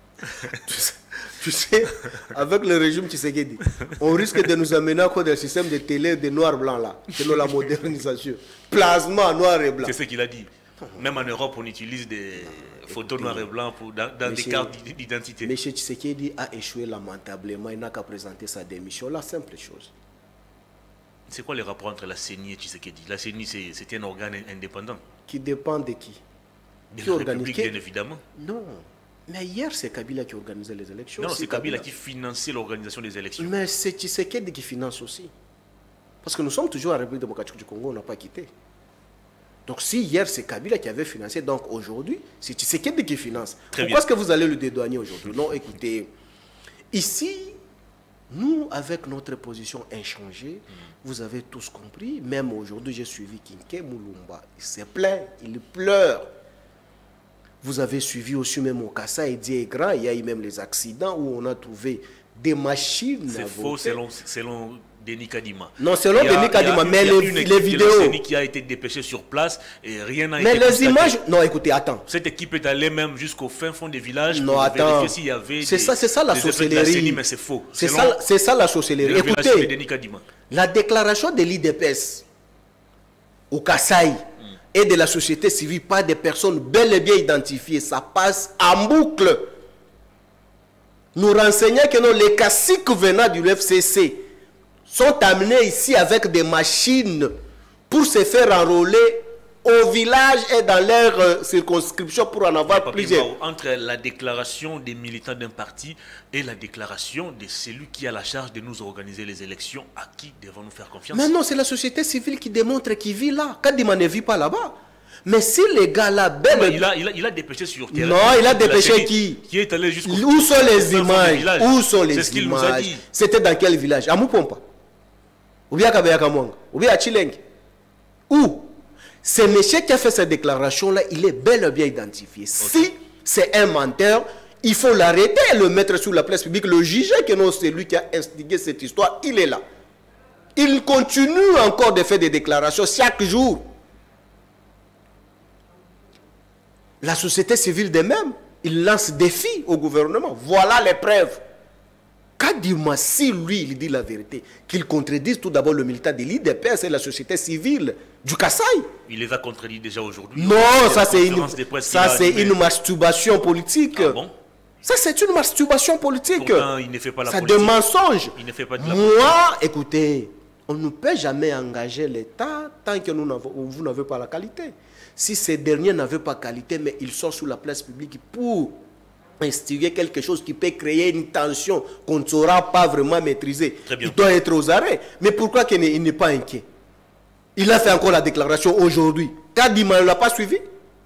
Speaker 2: Tu sais, avec le régime Tshisekedi, on risque de nous amener à cause d'un système de télé de noir-blanc là, selon la modernisation. Plasma noir et blanc.
Speaker 1: C'est ce qu'il a dit. Même en Europe, on utilise des photos noir et blanc dans des cartes d'identité.
Speaker 2: M. Tshisekedi a échoué lamentablement. Il n'a qu'à présenter sa démission. La simple chose.
Speaker 1: C'est quoi les rapports entre la CENI et Tshisekedi? La CENI, c'est un organe indépendant.
Speaker 2: Qui dépend de qui?
Speaker 1: De la République, bien évidemment.
Speaker 2: Non. Mais hier, c'est Kabila qui organisait les élections.
Speaker 1: Non, c'est Kabila qui finançait l'organisation des élections.
Speaker 2: Mais c'est Tshisekedi qui finance aussi. Parce que nous sommes toujours à la République démocratique du Congo, on n'a pas quitté. Donc si hier, c'est Kabila qui avait financé, donc aujourd'hui, c'est Tshisekedi qui finance. Pourquoi est-ce que vous allez le dédouaner aujourd'hui? Non, écoutez, ici, nous, avec notre position inchangée, vous avez tous compris, même aujourd'hui, j'ai suivi Kinké Moulumba. Il s'est plaint, il pleure. Vous avez suivi aussi même au Kassa et Grand, il y a eu même les accidents où on a trouvé des machines.
Speaker 1: C'est faux selon Denis Kadima.
Speaker 2: Non, selon Denis Kadima, mais les vidéos.
Speaker 1: Qui a été dépêchée sur place et rien n'a été
Speaker 2: constaté. Mais les images. Non, écoutez, attends.
Speaker 1: Cette équipe est allée même jusqu'au fin fond des villages
Speaker 2: pour
Speaker 1: vérifier s'il y avait
Speaker 2: c'est ça la sorcellerie.
Speaker 1: Mais c'est faux.
Speaker 2: C'est ça la sorcellerie. Écoutez, la déclaration de l'IDPS au Kasaï et de la société civile par des personnes bel et bien identifiées, ça passe en boucle. Nous renseignons que les caciques venant du FCC sont amenés ici avec des machines pour se faire enrôler au village et dans leur circonscription pour en avoir plusieurs.
Speaker 1: Entre la déclaration des militants d'un parti et la déclaration de celui qui a la charge de nous organiser les élections, à qui devons-nous faire confiance?
Speaker 2: Mais non, c'est la société civile qui démontre qu'il vit là. Kadima ne vit pas là-bas. Mais si les gars là,
Speaker 1: il a dépêché sur terrain.
Speaker 2: Non, il a dépêché qui
Speaker 1: est allé jusqu'au.
Speaker 2: Où sont les images? Où sont les images?
Speaker 1: C'est ce qu'il nous a dit.
Speaker 2: C'était dans quel village? À Moupompa? Ou bien à Kabeyakamwanga? Ou bien à Chileng? Où? Ce monsieur qui a fait cette déclaration-là, il est bel et bien identifié. Okay. Si c'est un menteur, il faut l'arrêter et le mettre sur la place publique. Le juger que non, c'est lui qui a instigé cette histoire, il est là. Il continue encore de faire des déclarations chaque jour. La société civile de même, il lance défi au gouvernement. Voilà les preuves. Kadima, si lui, il dit la vérité, qu'il contredise tout d'abord le militant de l'IDPS et la société civile du Kasaï.
Speaker 1: Il les a contredits déjà aujourd'hui.
Speaker 2: Non, ça c'est une masturbation politique.
Speaker 1: Ah bon?
Speaker 2: Ça c'est une masturbation politique.
Speaker 1: Pourtant, il ne fait pas la politique.
Speaker 2: C'est des mensonges.
Speaker 1: Il ne fait pas de la politique.
Speaker 2: Moi, écoutez, on ne peut jamais engager l'État tant que vous n'avez pas la qualité. Si ces derniers n'avaient pas qualité, mais ils sont sur la place publique pour instiguer quelque chose qui peut créer une tension qu'on ne saura pas vraiment maîtriser. Il doit être aux arrêts. Mais pourquoi il n'est pas inquiet? Il a fait encore la déclaration aujourd'hui. Kadima ne l'a pas suivi?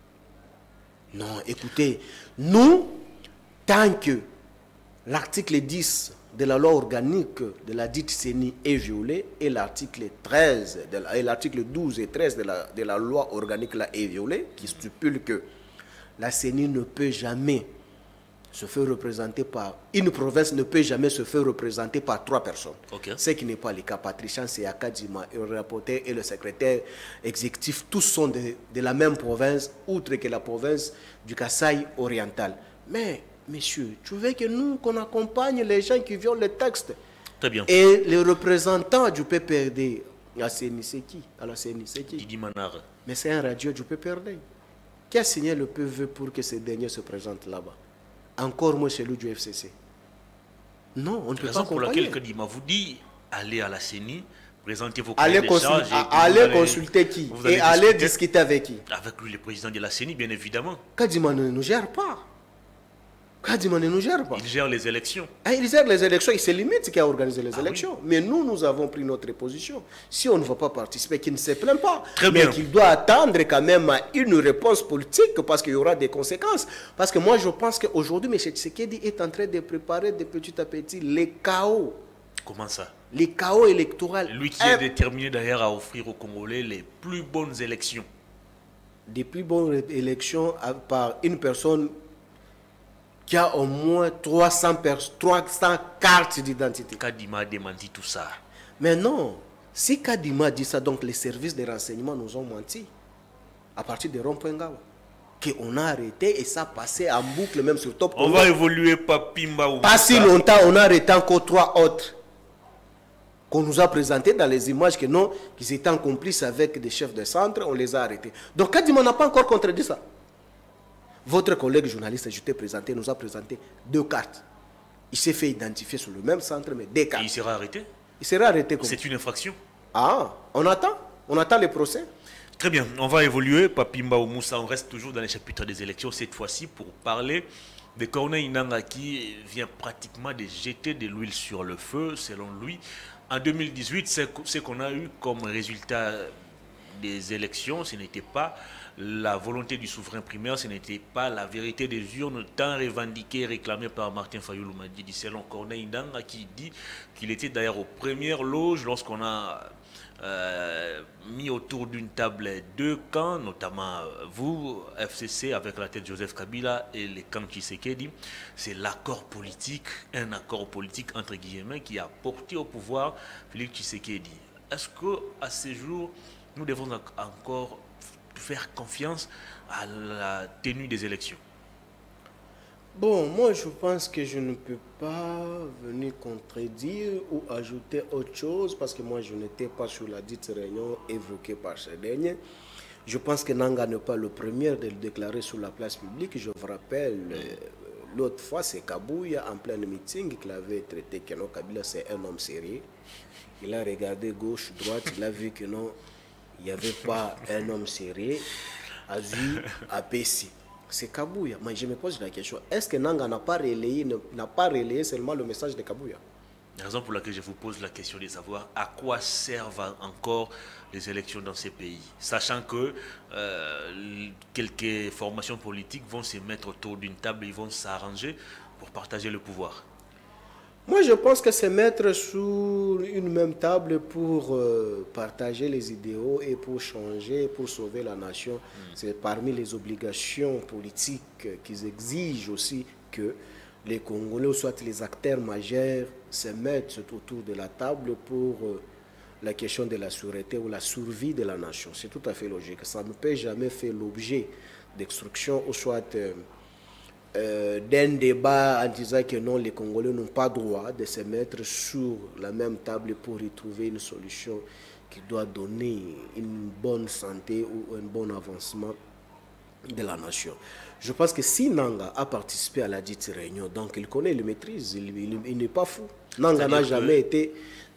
Speaker 2: Non, écoutez, nous, tant que l'article 10 de la loi organique de la dite CENI est violé et l'article 13 et l'article 12 et 13 de la loi organique là est violé, qui stipule que la CENI ne peut jamais se faire représenter par... Une province ne peut jamais se faire représenter par 3 personnes.
Speaker 1: Okay.
Speaker 2: Ce qui n'est pas le cas. Patrician, c'est Akadima, le rapporteur et le secrétaire exécutif, tous sont de la même province, outre que la province du Kasaï oriental. Mais, messieurs, tu veux que nous, qu'on accompagne les gens qui violent le texte?
Speaker 1: Très bien.
Speaker 2: Et les représentants du PPRD, à la CENI, c'est qui?
Speaker 1: Didi Manara.
Speaker 2: Mais c'est un radio du PPRD. Qui a signé le PV pour que ces derniers se présentent là-bas? Encore moins celui du FCC. Non, on ne peut pas
Speaker 1: pour
Speaker 2: accompagner.
Speaker 1: laquelle Kadima vous dit, allez à la CENI, présentez vos
Speaker 2: allez consulter qui? Et allez discuter avec qui?
Speaker 1: Avec lui, le président de la CENI, bien évidemment.
Speaker 2: Kadima ne nous gère pas. Kadima ne nous gère pas.
Speaker 1: Il gère les élections.
Speaker 2: Il gère les élections, il se limite qui a organisé les élections. Oui. Mais nous avons pris notre position. Si on ne va pas participer, qu'il ne se plaint pas. Mais qu'il doit attendre quand même une réponse politique parce qu'il y aura des conséquences. Parce que moi, je pense qu'aujourd'hui, M. Tshisekedi est en train de préparer de petit à petit les chaos.
Speaker 1: Comment ça?
Speaker 2: Les chaos électoraux.
Speaker 1: Lui qui est déterminé d'ailleurs à offrir aux Congolais les plus bonnes élections.
Speaker 2: Des plus bonnes élections par une personne qui a au moins 300 cartes d'identité.
Speaker 1: Kadima a démenti tout ça.
Speaker 2: Mais non, si Kadima dit ça, donc les services de renseignement nous ont menti. À partir de Rompengawa. qu'on a arrêté et ça passait en boucle même sur Top.
Speaker 1: On va évoluer Papimba ou
Speaker 2: pas si longtemps, on a arrêté encore 3 autres qu'on nous a présentés dans les images que non, qu'ils étaient en complice avec des chefs de centre, on les a arrêtés. Donc Kadima n'a pas encore contredit ça. Votre collègue journaliste, je t'ai présenté, nous a présenté 2 cartes. Il s'est fait identifier sur le même centre, mais 2 cartes.
Speaker 1: Et il sera arrêté?
Speaker 2: Il sera arrêté comme
Speaker 1: C'est une infraction.
Speaker 2: Ah, on attend les procès.
Speaker 1: Très bien, on va évoluer. Papimba ou Moussa, on reste toujours dans les chapitres des élections, cette fois-ci pour parler de Corneille Nangaa qui vient pratiquement de jeter de l'huile sur le feu, selon lui. En 2018, ce qu'on a eu comme résultat des élections, ce n'était pas la volonté du souverain primaire, ce n'était pas la vérité des urnes tant revendiquée et réclamée par Martin Fayulu Madidi, selon Corneille Nangaa qui dit qu'il était d'ailleurs aux premières loges lorsqu'on a mis autour d'une table 2 camps, notamment vous, FCC, avec la tête Joseph Kabila et les camps Tshisekedi. C'est l'accord politique, un accord politique entre guillemets qui a porté au pouvoir Félix Tshisekedi. Est-ce qu'à ce jour, nous devons encore faire confiance à la tenue des élections?
Speaker 2: Bon, moi je pense que je ne peux pas venir contredire ou ajouter autre chose parce que moi je n'étais pas sur la dite réunion évoquée par ce dernier. Je pense que Nangaa n'est pas le premier de le déclarer sur la place publique. Je vous rappelle, l'autre fois c'est Kabouya en plein meeting qu'il avait traité que non, Kabila c'est un homme sérieux. Il a regardé gauche, droite, il a vu que non, il n'y avait pas un homme sérieux. Azu, Apessi. C'est Kabouya. Mais je me pose la question, est-ce que Nangaa n'a pas relayé seulement le message de Kabouya?
Speaker 1: La raison pour laquelle je vous pose la question de savoir à quoi servent encore les élections dans ces pays, sachant que quelques formations politiques vont se mettre autour d'une table et ils vont s'arranger pour partager le pouvoir.
Speaker 2: Moi, je pense que c'est mettre sur une même table pour partager les idéaux et pour changer, pour sauver la nation. C'est parmi les obligations politiques qu'ils exigent aussi que les Congolais, ou soit les acteurs majeurs, se mettent autour de la table pour la question de la sûreté ou la survie de la nation. C'est tout à fait logique. Ça ne peut jamais faire l'objet d'exstruction ou soit d'un débat en disant que non, les Congolais n'ont pas droit de se mettre sur la même table pour y trouver une solution qui doit donner une bonne santé ou un bon avancement de la nation. Je pense que si Nangaa a participé à la dite réunion, donc il connaît, il maîtrise, il n'est pas fou. Nangaa n'a jamais été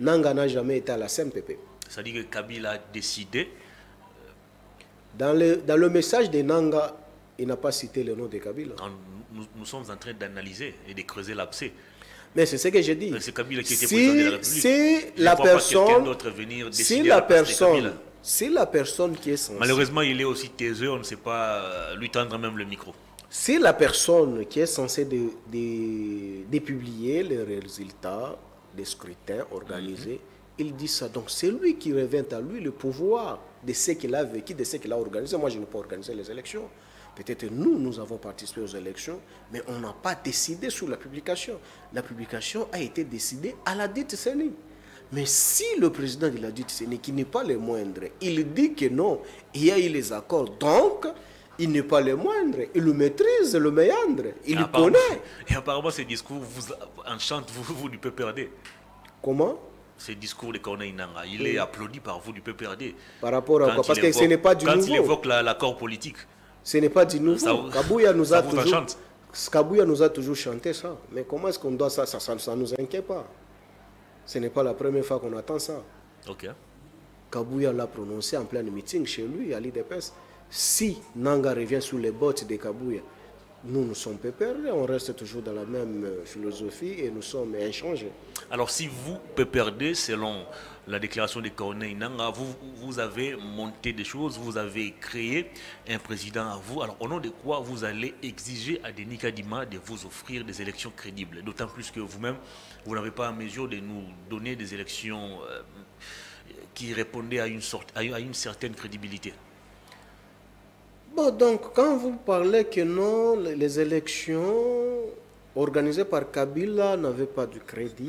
Speaker 2: à la CMPP.
Speaker 1: Ça dit que Kabila a décidé.
Speaker 2: Dans le message de Nangaa, il n'a pas cité le nom de Kabila.
Speaker 1: Nous sommes en train d'analyser et de creuser l'abcès.
Speaker 2: Mais c'est ce que je dis.
Speaker 1: C'est Kabila qui était président de la République.
Speaker 2: Si la personne qui est censée...
Speaker 1: Malheureusement, il est aussi taiseux, on ne sait pas lui tendre même le micro.
Speaker 2: Si la personne qui est censée de publier les résultats des scrutins organisés, il dit ça. Donc c'est lui qui revient à lui le pouvoir de ce qu'il a vécu, de ce qu'il a organisé. Moi, je n'ai pas organisé les élections. Peut-être nous avons participé aux élections, mais on n'a pas décidé sur la publication. La publication a été décidée à la dite CENI. Mais si le président de la dite CENI, qui n'est pas le moindre, il dit que non, il y a eu les accords, donc il n'est pas le moindre, il le maîtrise, le méandre, il le connaît.
Speaker 1: Et apparemment, ces discours vous enchantent, vous du PPRD.
Speaker 2: Comment?
Speaker 1: Ce discours de Corneille Nangaa, il est applaudi par vous du PPRD.
Speaker 2: Par rapport à quoi? Parce que ce n'est pas du nouveau.
Speaker 1: Quand il évoque l'accord politique.
Speaker 2: Ce n'est pas du nouveau. Kabouya nous a toujours chanté ça. Mais comment est-ce qu'on doit ça? Ça ne nous inquiète pas. Ce n'est pas la première fois qu'on attend ça.
Speaker 1: Ok.
Speaker 2: Kabouya l'a prononcé en plein meeting chez lui à l'IDPS. Si Nangaa revient sous les bottes de Kabouya, nous sommes PPRD, on reste toujours dans la même philosophie et nous sommes inchangés.
Speaker 1: Alors si vous, PPRD, selon la déclaration de Corneille Nangaa, vous avez monté des choses, vous avez créé un président à vous, alors au nom de quoi vous allez exiger à Denis Kadima de vous offrir des élections crédibles? D'autant plus que vous-même, vous n'avez pas à mesure de nous donner des élections qui répondaient à une certaine crédibilité.
Speaker 2: Bon, donc, quand vous parlez que non, les élections organisées par Kabila n'avaient pas de crédit,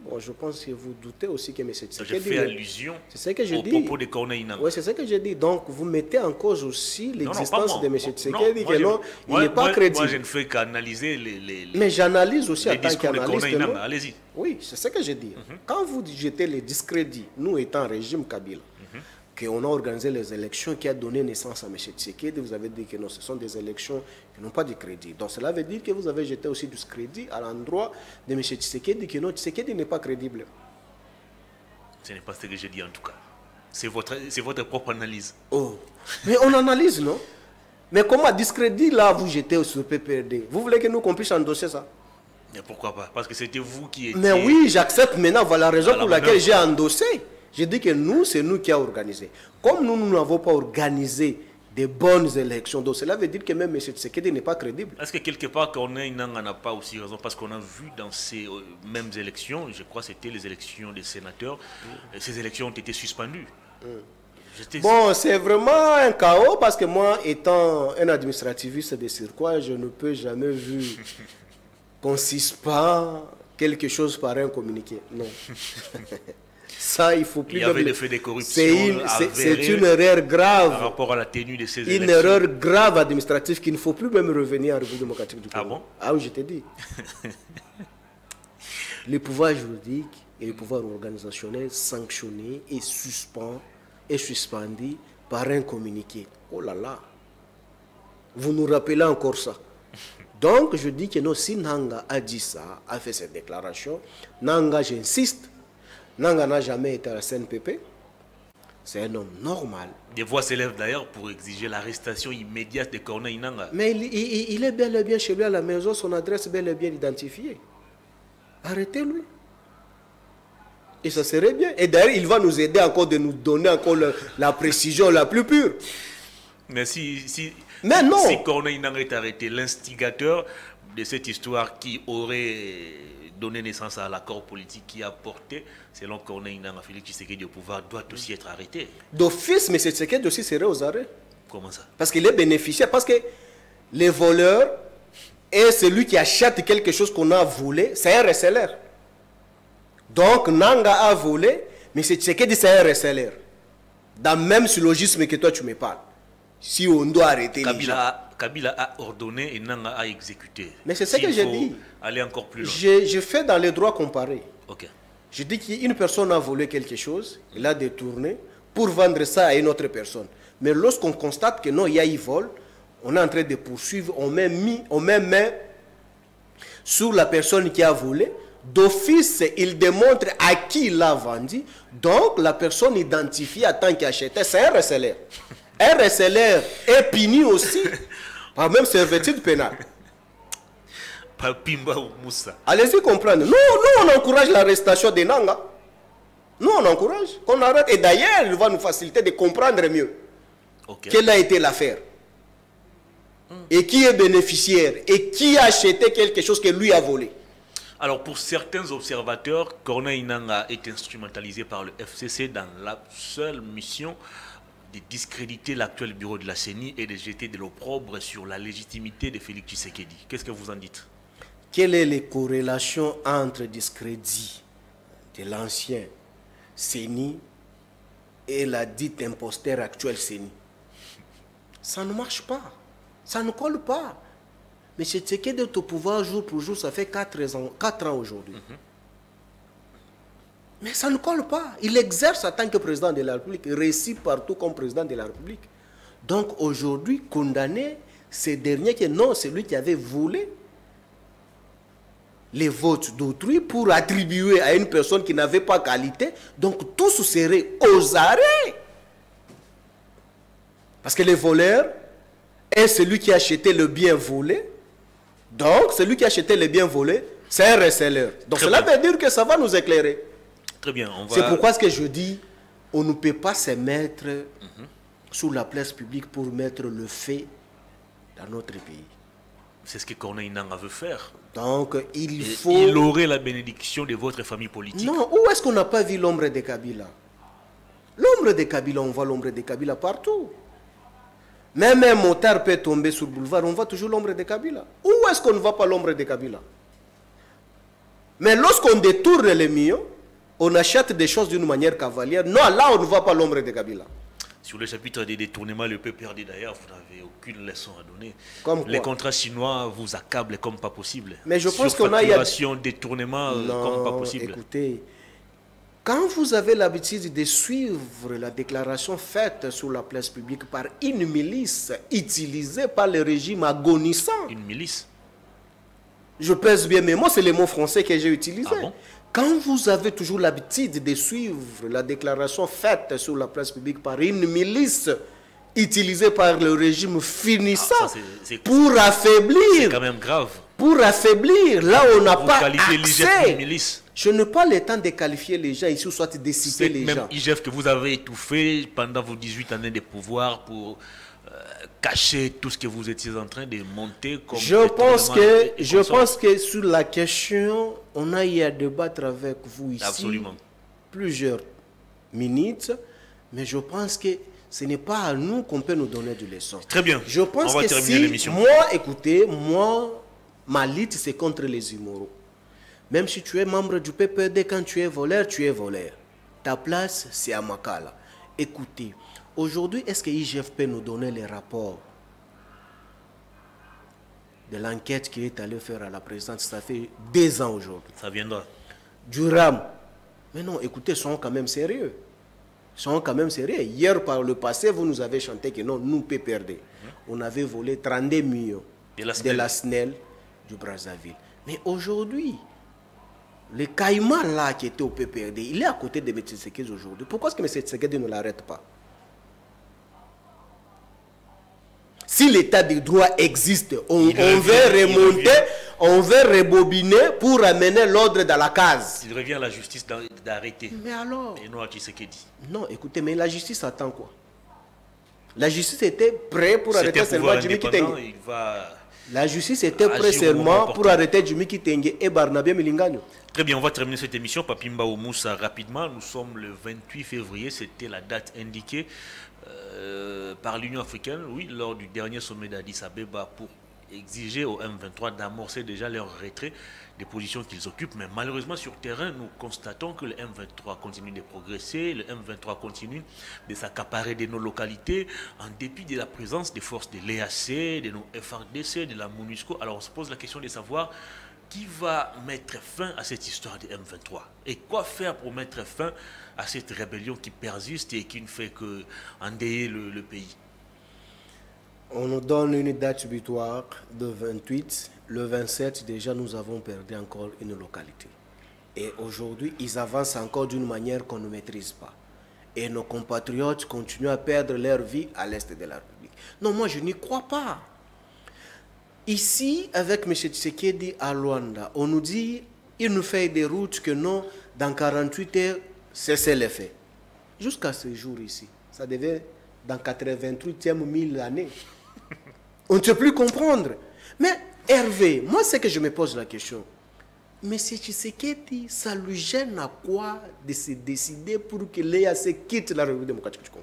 Speaker 2: Bon, je pense que vous doutez aussi que M. Tshisekedi...
Speaker 1: Je fais allusion
Speaker 2: au
Speaker 1: propos de Corneille Nangaa.
Speaker 2: Oui, c'est ce que je dis. Donc, vous mettez en cause aussi l'existence de M. Tshisekedi,
Speaker 1: que non,
Speaker 2: il n'est pas crédible.
Speaker 1: Moi, je ne fais qu'analyser les
Speaker 2: Mais j'analyse aussi en tant
Speaker 1: discours de Corneille
Speaker 2: qu'analyste.
Speaker 1: Nangaa. Allez-y.
Speaker 2: Oui, c'est ce que je dis. Quand vous jetez les discrédits, nous étant régime Kabila, qu'on a organisé les élections qui a donné naissance à M. Tshisekedi, vous avez dit que non, ce sont des élections qui n'ont pas de crédit. Donc cela veut dire que vous avez jeté aussi du crédit à l'endroit de M. Tshisekedi, que non, Tshisekedi n'est pas crédible.
Speaker 1: Ce n'est pas ce que j'ai dit en tout cas. C'est votre propre analyse.
Speaker 2: Oh, mais on analyse, non? Mais comment discrédit là vous jetez sur PPRD? Vous voulez que nous qu'on puisse endosser ça?
Speaker 1: Mais pourquoi pas? Parce que c'était vous qui étiez...
Speaker 2: Mais oui, j'accepte maintenant. Voilà la raison pour laquelle j'ai endossé. J'ai dit que nous, c'est nous qui avons organisé. Comme nous n'avons pas organisé des bonnes élections, donc cela veut dire que même M. Tshisekedi n'est pas crédible.
Speaker 1: Est-ce que quelque part, Corneille Nangaa n'a pas aussi raison? Parce qu'on a vu dans ces mêmes élections, je crois que c'était les élections des sénateurs, ces élections ont été suspendues.
Speaker 2: Bon, c'est vraiment un chaos parce que moi, étant un administrativiste de Circois, je ne peux jamais vu qu'on suspend quelque chose par un communiqué. Non. Ça, il faut plus.
Speaker 1: Il y avait des faits de corruption.
Speaker 2: C'est une erreur grave.
Speaker 1: Par rapport à la tenue de ces élections.
Speaker 2: Une erreur grave administrative qu'il ne faut plus même revenir en République démocratique du Congo.
Speaker 1: Ah bon?
Speaker 2: Ah oui, je t'ai dit. Le pouvoir juridique et le pouvoir organisationnel sanctionnés et suspendus par un communiqué. Oh là là. Vous nous rappelez encore ça. Donc, je dis que non, si Nangaa a dit ça, a fait cette déclaration, Nangaa, j'insiste, Nangaa n'a jamais été à la CNPP. C'est un homme normal.
Speaker 1: Des voix s'élèvent d'ailleurs pour exiger l'arrestation immédiate de Corneille Nangaa.
Speaker 2: Mais il est bel et bien chez lui à la maison, son adresse est bel et bien identifiée. Arrêtez-lui. Et ça serait bien. Et d'ailleurs, il va nous aider encore de nous donner encore la précision la plus pure.
Speaker 1: Mais si Corneille Nangaa est arrêté, l'instigateur de cette histoire qui aurait donné naissance à l'accord politique qui a porté, selon Corneille Nangaa, Félix Tshisekedi au pouvoir, doit aussi être arrêté.
Speaker 2: D'office, M. Tshisekedi aussi serait aux arrêts.
Speaker 1: Comment ça?
Speaker 2: Parce qu'il est bénéficiaire. Parce que les voleurs et celui qui achète quelque chose qu'on a volé, c'est un receleur. Donc, Nangaa a volé, mais Tshisekedi c'est un receleur. Dans le même syllogisme que toi tu me parles. Si on doit arrêter les gens.
Speaker 1: Kabila a ordonné et Nangaa a exécuté.
Speaker 2: Mais c'est ce que j'ai dit.
Speaker 1: Aller encore plus loin.
Speaker 2: Je fais dans les droits comparés.
Speaker 1: Ok.
Speaker 2: Je dis qu'une personne a volé quelque chose, il a détourné pour vendre ça à une autre personne. Mais lorsqu'on constate que non, il y a eu vol, on est en train de poursuivre, on met main sur la personne qui a volé. D'office, il démontre à qui il l'a vendu. Donc, la personne identifiée en tant qu'acheteur, c'est un receleur. Un receleur est puni aussi par même servitude pénale.
Speaker 1: Par Pimba ou Moussa.
Speaker 2: Allez-y comprendre. Nous, on encourage l'arrestation de Nangaa. Nous, on encourage qu'on arrête. Et d'ailleurs, il va nous faciliter de comprendre mieux quelle a été l'affaire. Et qui est bénéficiaire. Et qui a acheté quelque chose que lui a volé.
Speaker 1: Alors, pour certains observateurs, Corneille Nangaa est instrumentalisé par le FCC dans la seule mission de discréditer l'actuel bureau de la CENI et de jeter de l'opprobre sur la légitimité de Félix Tshisekedi. Qu'est-ce que vous en dites?
Speaker 2: Quelle est la corrélation entre discrédit de l'ancien CENI et la dite imposteur actuelle CENI? Ça ne marche pas. Ça ne colle pas. Mais Tshisekedi est au pouvoir jour pour jour, ça fait 4 ans aujourd'hui. Mais ça ne colle pas. Il exerce en tant que président de la République, réussit partout comme président de la République. Donc aujourd'hui, condamner ces derniers qui non, c'est lui qui avait volé les votes d'autrui pour attribuer à une personne qui n'avait pas qualité. Donc tous seraient aux arrêts. Parce que les voleurs est celui qui a acheté le bien volé. Donc celui qui a acheté le bien volé, c'est un receleur. Donc cela veut dire que ça va nous éclairer.
Speaker 1: Très bien.
Speaker 2: C'est pourquoi ce que je dis, on ne peut pas se mettre sous la place publique pour mettre le fait dans notre pays.
Speaker 1: C'est ce que Corneille Nangaa veut faire.
Speaker 2: Donc il faut...
Speaker 1: Il aurait la bénédiction de votre famille politique.
Speaker 2: Non, où est-ce qu'on n'a pas vu l'ombre de Kabila? L'ombre de Kabila, on voit l'ombre de Kabila partout. Même un motard peut tomber sur le boulevard, on voit toujours l'ombre de Kabila. Où est-ce qu'on ne voit pas l'ombre de Kabila? Mais lorsqu'on détourne les millions, on achète des choses d'une manière cavalière. Non, là, on ne voit pas l'ombre de Kabila.
Speaker 1: Sur le chapitre des détournements, le PPRD d'ailleurs, vous n'avez aucune leçon à donner.
Speaker 2: Comme
Speaker 1: les
Speaker 2: quoi?
Speaker 1: contrats chinois vous accablent comme pas possible.
Speaker 2: Mais je pense qu'on a...
Speaker 1: Détournement comme pas possible.
Speaker 2: Écoutez, quand vous avez l'habitude de suivre la déclaration faite sur la place publique par une milice utilisée par le régime agonissant...
Speaker 1: Une milice?
Speaker 2: Je pèse bien mes mots, c'est les mots français que j'ai utilisés.
Speaker 1: Ah bon?
Speaker 2: Quand vous avez toujours l'habitude de suivre la déclaration faite sur la place publique par une milice utilisée par le régime finissant pour affaiblir...
Speaker 1: C'est quand même grave.
Speaker 2: Pour affaiblir, là on n'a pas accès.
Speaker 1: Milice.
Speaker 2: Je n'ai pas le temps de qualifier les gens ici, ou soit de citer les gens.
Speaker 1: Même IGF que vous avez étouffé pendant vos 18 années de pouvoir pour cacher tout ce que vous étiez en train de monter comme...
Speaker 2: Je pense que sur la question, on a eu à débattre avec vous ici.
Speaker 1: Absolument.
Speaker 2: Plusieurs minutes, mais je pense que ce n'est pas à nous qu'on peut nous donner des leçons.
Speaker 1: Très bien.
Speaker 2: Je pense
Speaker 1: on va
Speaker 2: que
Speaker 1: terminer l'émission.
Speaker 2: Moi, écoutez, ma lutte, c'est contre les immoraux. Même si tu es membre du PPD, quand tu es voleur, tu es voleur. Ta place, c'est à Makala. Écoutez, aujourd'hui, est-ce que IGF peut nous donner les rapports de l'enquête qu'il est allé faire à la présidence? Ça fait 2 ans aujourd'hui.
Speaker 1: Ça viendra.
Speaker 2: Du RAM. Mais non, écoutez, soyons quand même sérieux. Soyons quand même sérieux. Hier, par le passé, vous nous avez chanté que non, nous, PPRD, on avait volé 32 millions de la SNEL du Brazzaville. Mais aujourd'hui, le caïman là qui était au PPRD, il est à côté de M. Tshisekedi aujourd'hui. Pourquoi est-ce que M. Tshisekedi ne l'arrête pas? Si l'état de droit existe, on veut remonter, on veut rebobiner pour amener l'ordre dans la case.
Speaker 1: Il revient à la justice d'arrêter.
Speaker 2: Mais alors?
Speaker 1: Et non à Tshisekedi.
Speaker 2: Non, écoutez, mais la justice attend quoi? La justice était prête pour arrêter seulement Jimmy Kitenge. La justice était prête seulement pour arrêter Jimmy Kitenge et Barnabé Milingano.
Speaker 1: Très bien, on va terminer cette émission. Papimba Moussa rapidement. Nous sommes le 28 février, c'était la date indiquée par l'Union africaine, oui, lors du dernier sommet d'Addis Abeba pour exiger au M23 d'amorcer déjà leur retrait des positions qu'ils occupent. Mais malheureusement, sur terrain, nous constatons que le M23 continue de progresser, le M23 continue de s'accaparer de nos localités en dépit de la présence des forces de l'EAC, de nos FRDC, de la MONUSCO. Alors on se pose la question de savoir qui va mettre fin à cette histoire de M23 et quoi faire pour mettre fin à cette rébellion qui persiste et qui ne fait que endeuiller le pays.
Speaker 2: On nous donne une date butoir de 28. Le 27, déjà, nous avons perdu encore une localité. Et aujourd'hui, ils avancent encore d'une manière qu'on ne maîtrise pas. Et nos compatriotes continuent à perdre leur vie à l'est de la République. Non, moi, je n'y crois pas. Ici, avec M. Tshisekedi à Luanda, on nous dit, il nous fait des routes que non, dans 48 heures, c'est le fait. Jusqu'à ce jour ici, ça devait dans 88e 1000 années. On ne peut plus comprendre. Mais Hervé, moi c'est que je me pose la question. M. Tshisekedi, ça lui gêne à quoi de se décider pour que l'EAC quitte la République démocratique du Congo?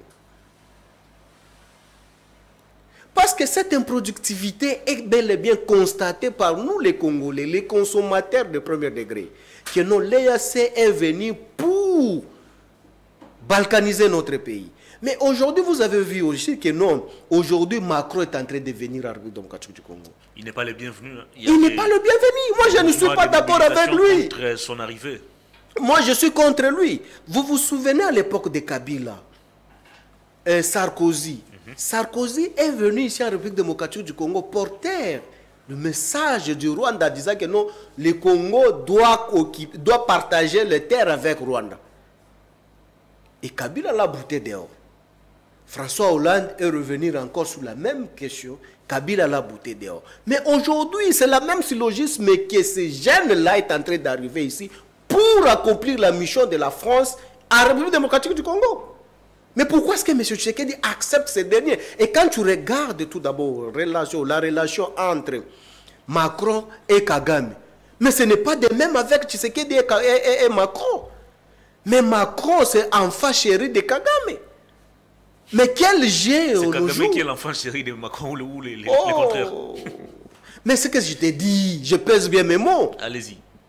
Speaker 2: Parce que cette improductivité est bel et bien constatée par nous les Congolais, les consommateurs de premier degré, que non, l'EAC est venu pour balkaniser notre pays. Mais aujourd'hui, vous avez vu aussi que non, aujourd'hui, Macron est en train de venir à la République démocratique du Congo.
Speaker 1: Il n'est pas le bienvenu. Hein.
Speaker 2: Il n'est pas le bienvenu. Moi, je ne suis pas d'accord avec lui.
Speaker 1: Contre son arrivée.
Speaker 2: Moi, je suis contre lui. Vous vous souvenez à l'époque de Kabila, Sarkozy. Sarkozy est venu ici en République démocratique du Congo porter le message du Rwanda disant que non, le Congo doit partager les terres avec Rwanda. Et Kabila l'a bouté dehors. François Hollande est revenu encore sur la même question. Kabila l'a bouté dehors. Mais aujourd'hui, c'est la même syllogisme que ces jeunes-là est en train d'arriver ici pour accomplir la mission de la France à la République démocratique du Congo. Mais pourquoi est-ce que M. Tshisekedi accepte ces derniers? Et quand tu regardes tout d'abord la relation entre Macron et Kagame, mais ce n'est pas de même avec Tshisekedi et Macron. Mais Macron, c'est enfant chéri de Kagame. Mais quel jet
Speaker 1: c'est Kagame qui est l'enfant chéri de Macron ou les
Speaker 2: oh.
Speaker 1: contraires.
Speaker 2: Mais ce que je t'ai dit, je pèse bien mes mots.
Speaker 1: Allez-y.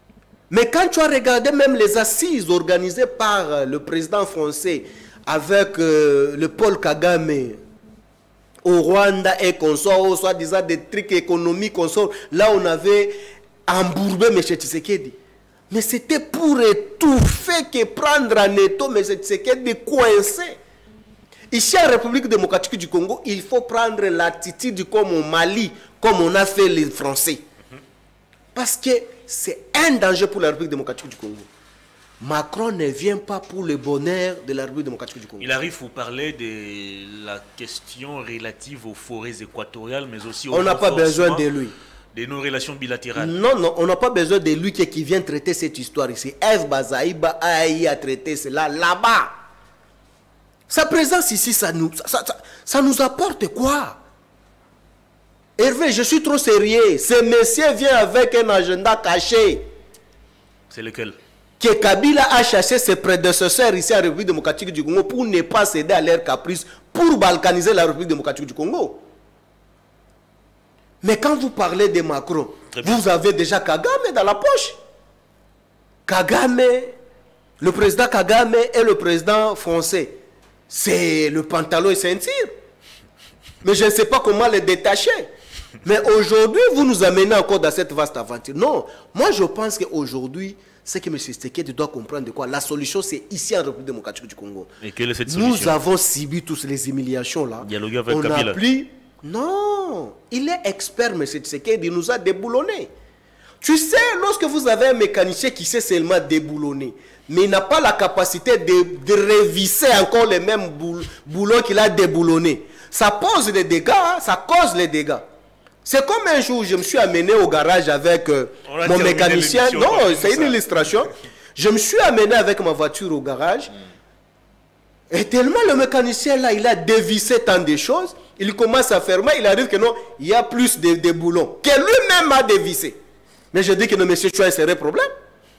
Speaker 2: Mais quand tu as regardé même les assises organisées par le président français avec le Paul Kagame au Rwanda et consorts, soit-disant des trucs économiques, consorts, là on avait embourbé M. Tshisekedi. Mais c'était pour étouffer que prendre en étau M. Tshisekedi coincé. Ici en République démocratique du Congo, il faut prendre l'attitude comme au Mali, comme on a fait les Français. Parce que c'est un danger pour la République démocratique du Congo. Macron ne vient pas pour le bonheur de la République démocratique du Congo.
Speaker 1: Il arrive pour parler de la question relative aux forêts équatoriales, mais aussi au
Speaker 2: on n'a pas besoin de lui.
Speaker 1: De nos relations bilatérales.
Speaker 2: Non, non, on n'a pas besoin de lui qui vient traiter cette histoire ici. Eve Bazaïba a traité cela là-bas. Sa présence ici, ça nous apporte quoi? Hervé, je suis trop sérieux. Ce monsieur vient avec un agenda caché.
Speaker 1: C'est lequel?
Speaker 2: Que Kabila a chassé ses prédécesseurs ici en République démocratique du Congo pour ne pas céder à leurs caprices, pour balkaniser la République démocratique du Congo. Mais quand vous parlez de Macron, vous avez déjà Kagame dans la poche. Kagame, le président Kagame et le président français, c'est le pantalon et ceinture. Mais je ne sais pas comment les détacher. Mais aujourd'hui, vous nous amenez encore dans cette vaste aventure. Non, moi je pense qu'aujourd'hui, c'est que M. Tshisekedi doit comprendre de quoi. La solution, c'est ici en République démocratique du Congo.
Speaker 1: Et quelle est cette solution?
Speaker 2: Nous avons subi tous les humiliations là.
Speaker 1: Dialoguer avec
Speaker 2: on
Speaker 1: Kabila.
Speaker 2: a pris... Non, il est expert, M. Tshisekedi, il nous a déboulonné. Tu sais, lorsque vous avez un mécanicien qui sait seulement déboulonner, mais il n'a pas la capacité de revisser encore les mêmes boulons qu'il a déboulonnés, ça pose des dégâts, hein, ça cause les dégâts. C'est comme un jour, je me suis amené au garage avec mon mécanicien. Non, c'est une illustration. Je me suis amené avec ma voiture au garage. Et tellement le mécanicien là, il a dévissé tant de choses, il commence à fermer, il arrive que non, il y a plus de boulons que lui-même a dévissé. Mais je dis que non, monsieur, tu as un sérieux problème.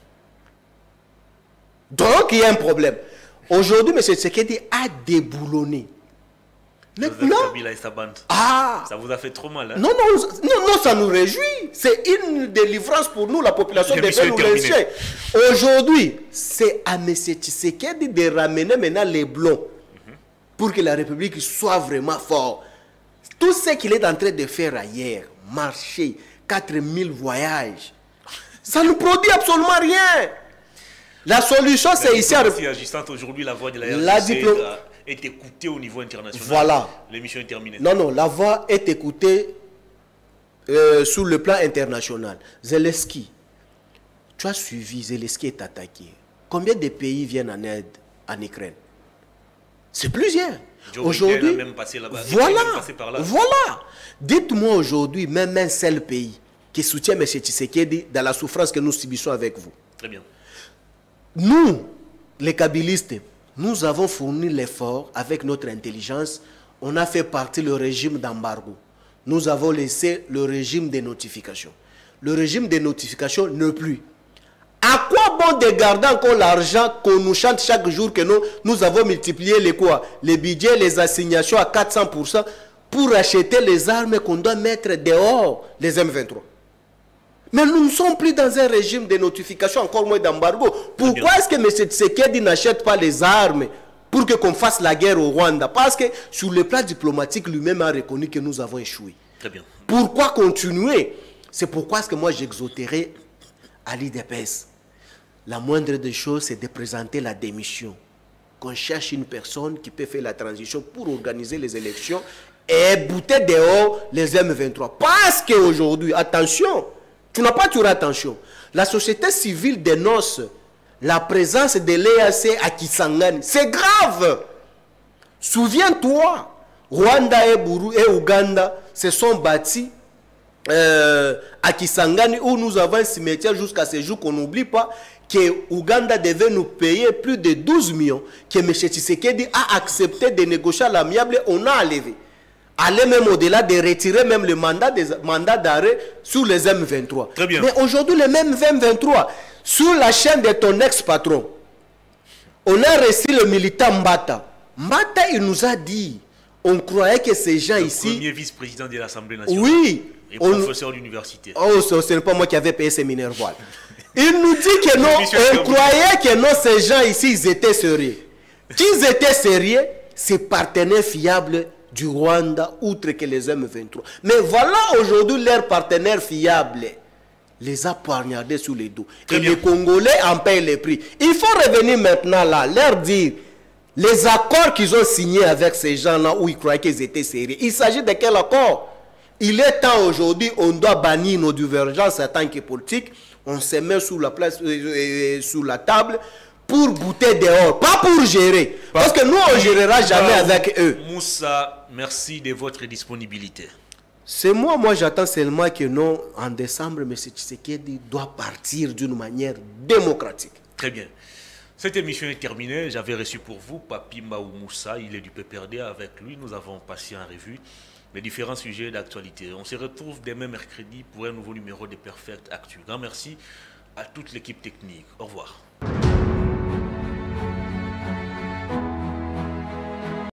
Speaker 2: Donc il y a un problème. Aujourd'hui, monsieur Tshisekedi a déboulonné.
Speaker 1: Maintenant, Kabila et sa bande.
Speaker 2: Ah,
Speaker 1: ça vous a fait trop mal. Hein?
Speaker 2: Non, non, non, non, ça nous réjouit. C'est une délivrance pour nous, la population des Béloulensiens. Aujourd'hui, c'est à M. Tshisekedi de ramener maintenant les blonds pour que la République soit vraiment forte. Tout ce qu'il est en train de faire ailleurs, marcher, 4000 voyages, ça ne produit absolument rien. La solution, c'est ici à
Speaker 1: agissante aujourd'hui, la voix de la RDC est écoutée au niveau international.
Speaker 2: Voilà.
Speaker 1: L'émission est terminée.
Speaker 2: Non, non, la voix est écoutée sur le plan international. Zelensky, tu as suivi, Zelensky est attaqué. Combien de pays viennent en aide en Ukraine? C'est plusieurs. Aujourd'hui, voilà, voilà. Dites-moi aujourd'hui, même un seul pays qui soutient M. Tshisekedi dans la souffrance que nous subissons avec vous.
Speaker 1: Très bien.
Speaker 2: Nous, les kabylistes, nous avons fourni l'effort avec notre intelligence. On a fait partie du régime d'embargo. Nous avons laissé le régime des notifications. Le régime des notifications ne plus. À quoi bon de garder encore l'argent qu'on nous chante chaque jour que nous avons multiplié les quoi? Les budgets, les assignations à 400% pour acheter les armes qu'on doit mettre dehors, les M23. Mais nous ne sommes plus dans un régime de notification, encore moins d'embargo. Pourquoi est-ce que M. Tshisekedi n'achète pas les armes pour qu'on fasse la guerre au Rwanda? Parce que sur le plan diplomatique, lui-même a reconnu que nous avons échoué.
Speaker 1: Très bien.
Speaker 2: Pourquoi continuer? C'est pourquoi est-ce que moi j'exhorterai à l'IDPS. La moindre des choses, c'est de présenter la démission. Qu'on cherche une personne qui peut faire la transition pour organiser les élections et bouter dehors les M23. Parce qu'aujourd'hui, attention, tu n'as pas toujours attention. La société civile dénonce la présence de l'EAC à Kisangani. C'est grave. Souviens-toi, Rwanda et Ouganda se sont bâtis à Kisangani où nous avons un cimetière jusqu'à ce jour qu'on n'oublie pas que Ouganda devait nous payer plus de 12 millions, que M. Tshisekedi a accepté de négocier à l'amiable, on a enlevé. Aller même au-delà de retirer même le mandat d'arrêt sur les M23.
Speaker 1: Très bien.
Speaker 2: Mais aujourd'hui, les mêmes M23, sur la chaîne de ton ex-patron, on a reçu le militant Mbata. Mbata, il nous a dit, on croyait que ces gens ici...
Speaker 1: Le premier vice-président de l'Assemblée nationale.
Speaker 2: Oui.
Speaker 1: Et professeur d'université.
Speaker 2: Oh, ce n'est pas moi qui avais payé ces mineurs voiles. Il nous dit que non, on croyait que non, ces gens ici, ils étaient sérieux. Qu'ils étaient sérieux, ces partenaires fiables du Rwanda, outre que les M23. Mais voilà aujourd'hui leurs partenaires fiables les a poignardés sous les dos. Et les Congolais en payent les prix. Il faut revenir maintenant là, leur dire les accords qu'ils ont signés avec ces gens-là où ils croyaient qu'ils étaient sérieux. Il s'agit de quel accord? Il est temps aujourd'hui, on doit bannir nos divergences en tant que politique. On se met sous la place, sous la table pour goûter dehors, pas pour gérer. Parce que nous, on ne gérera jamais avec eux.
Speaker 1: Moussa, merci de votre disponibilité.
Speaker 2: C'est moi j'attends seulement que non, en décembre, M. Tshisekedi doit partir d'une manière démocratique.
Speaker 1: Très bien. Cette émission est terminée. J'avais reçu pour vous Papi Mbaou Moussa, il est du PPRD. Avec lui, nous avons passé en revue les différents sujets d'actualité. On se retrouve demain mercredi pour un nouveau numéro de Perfect Actu. Grand merci à toute l'équipe technique. Au revoir.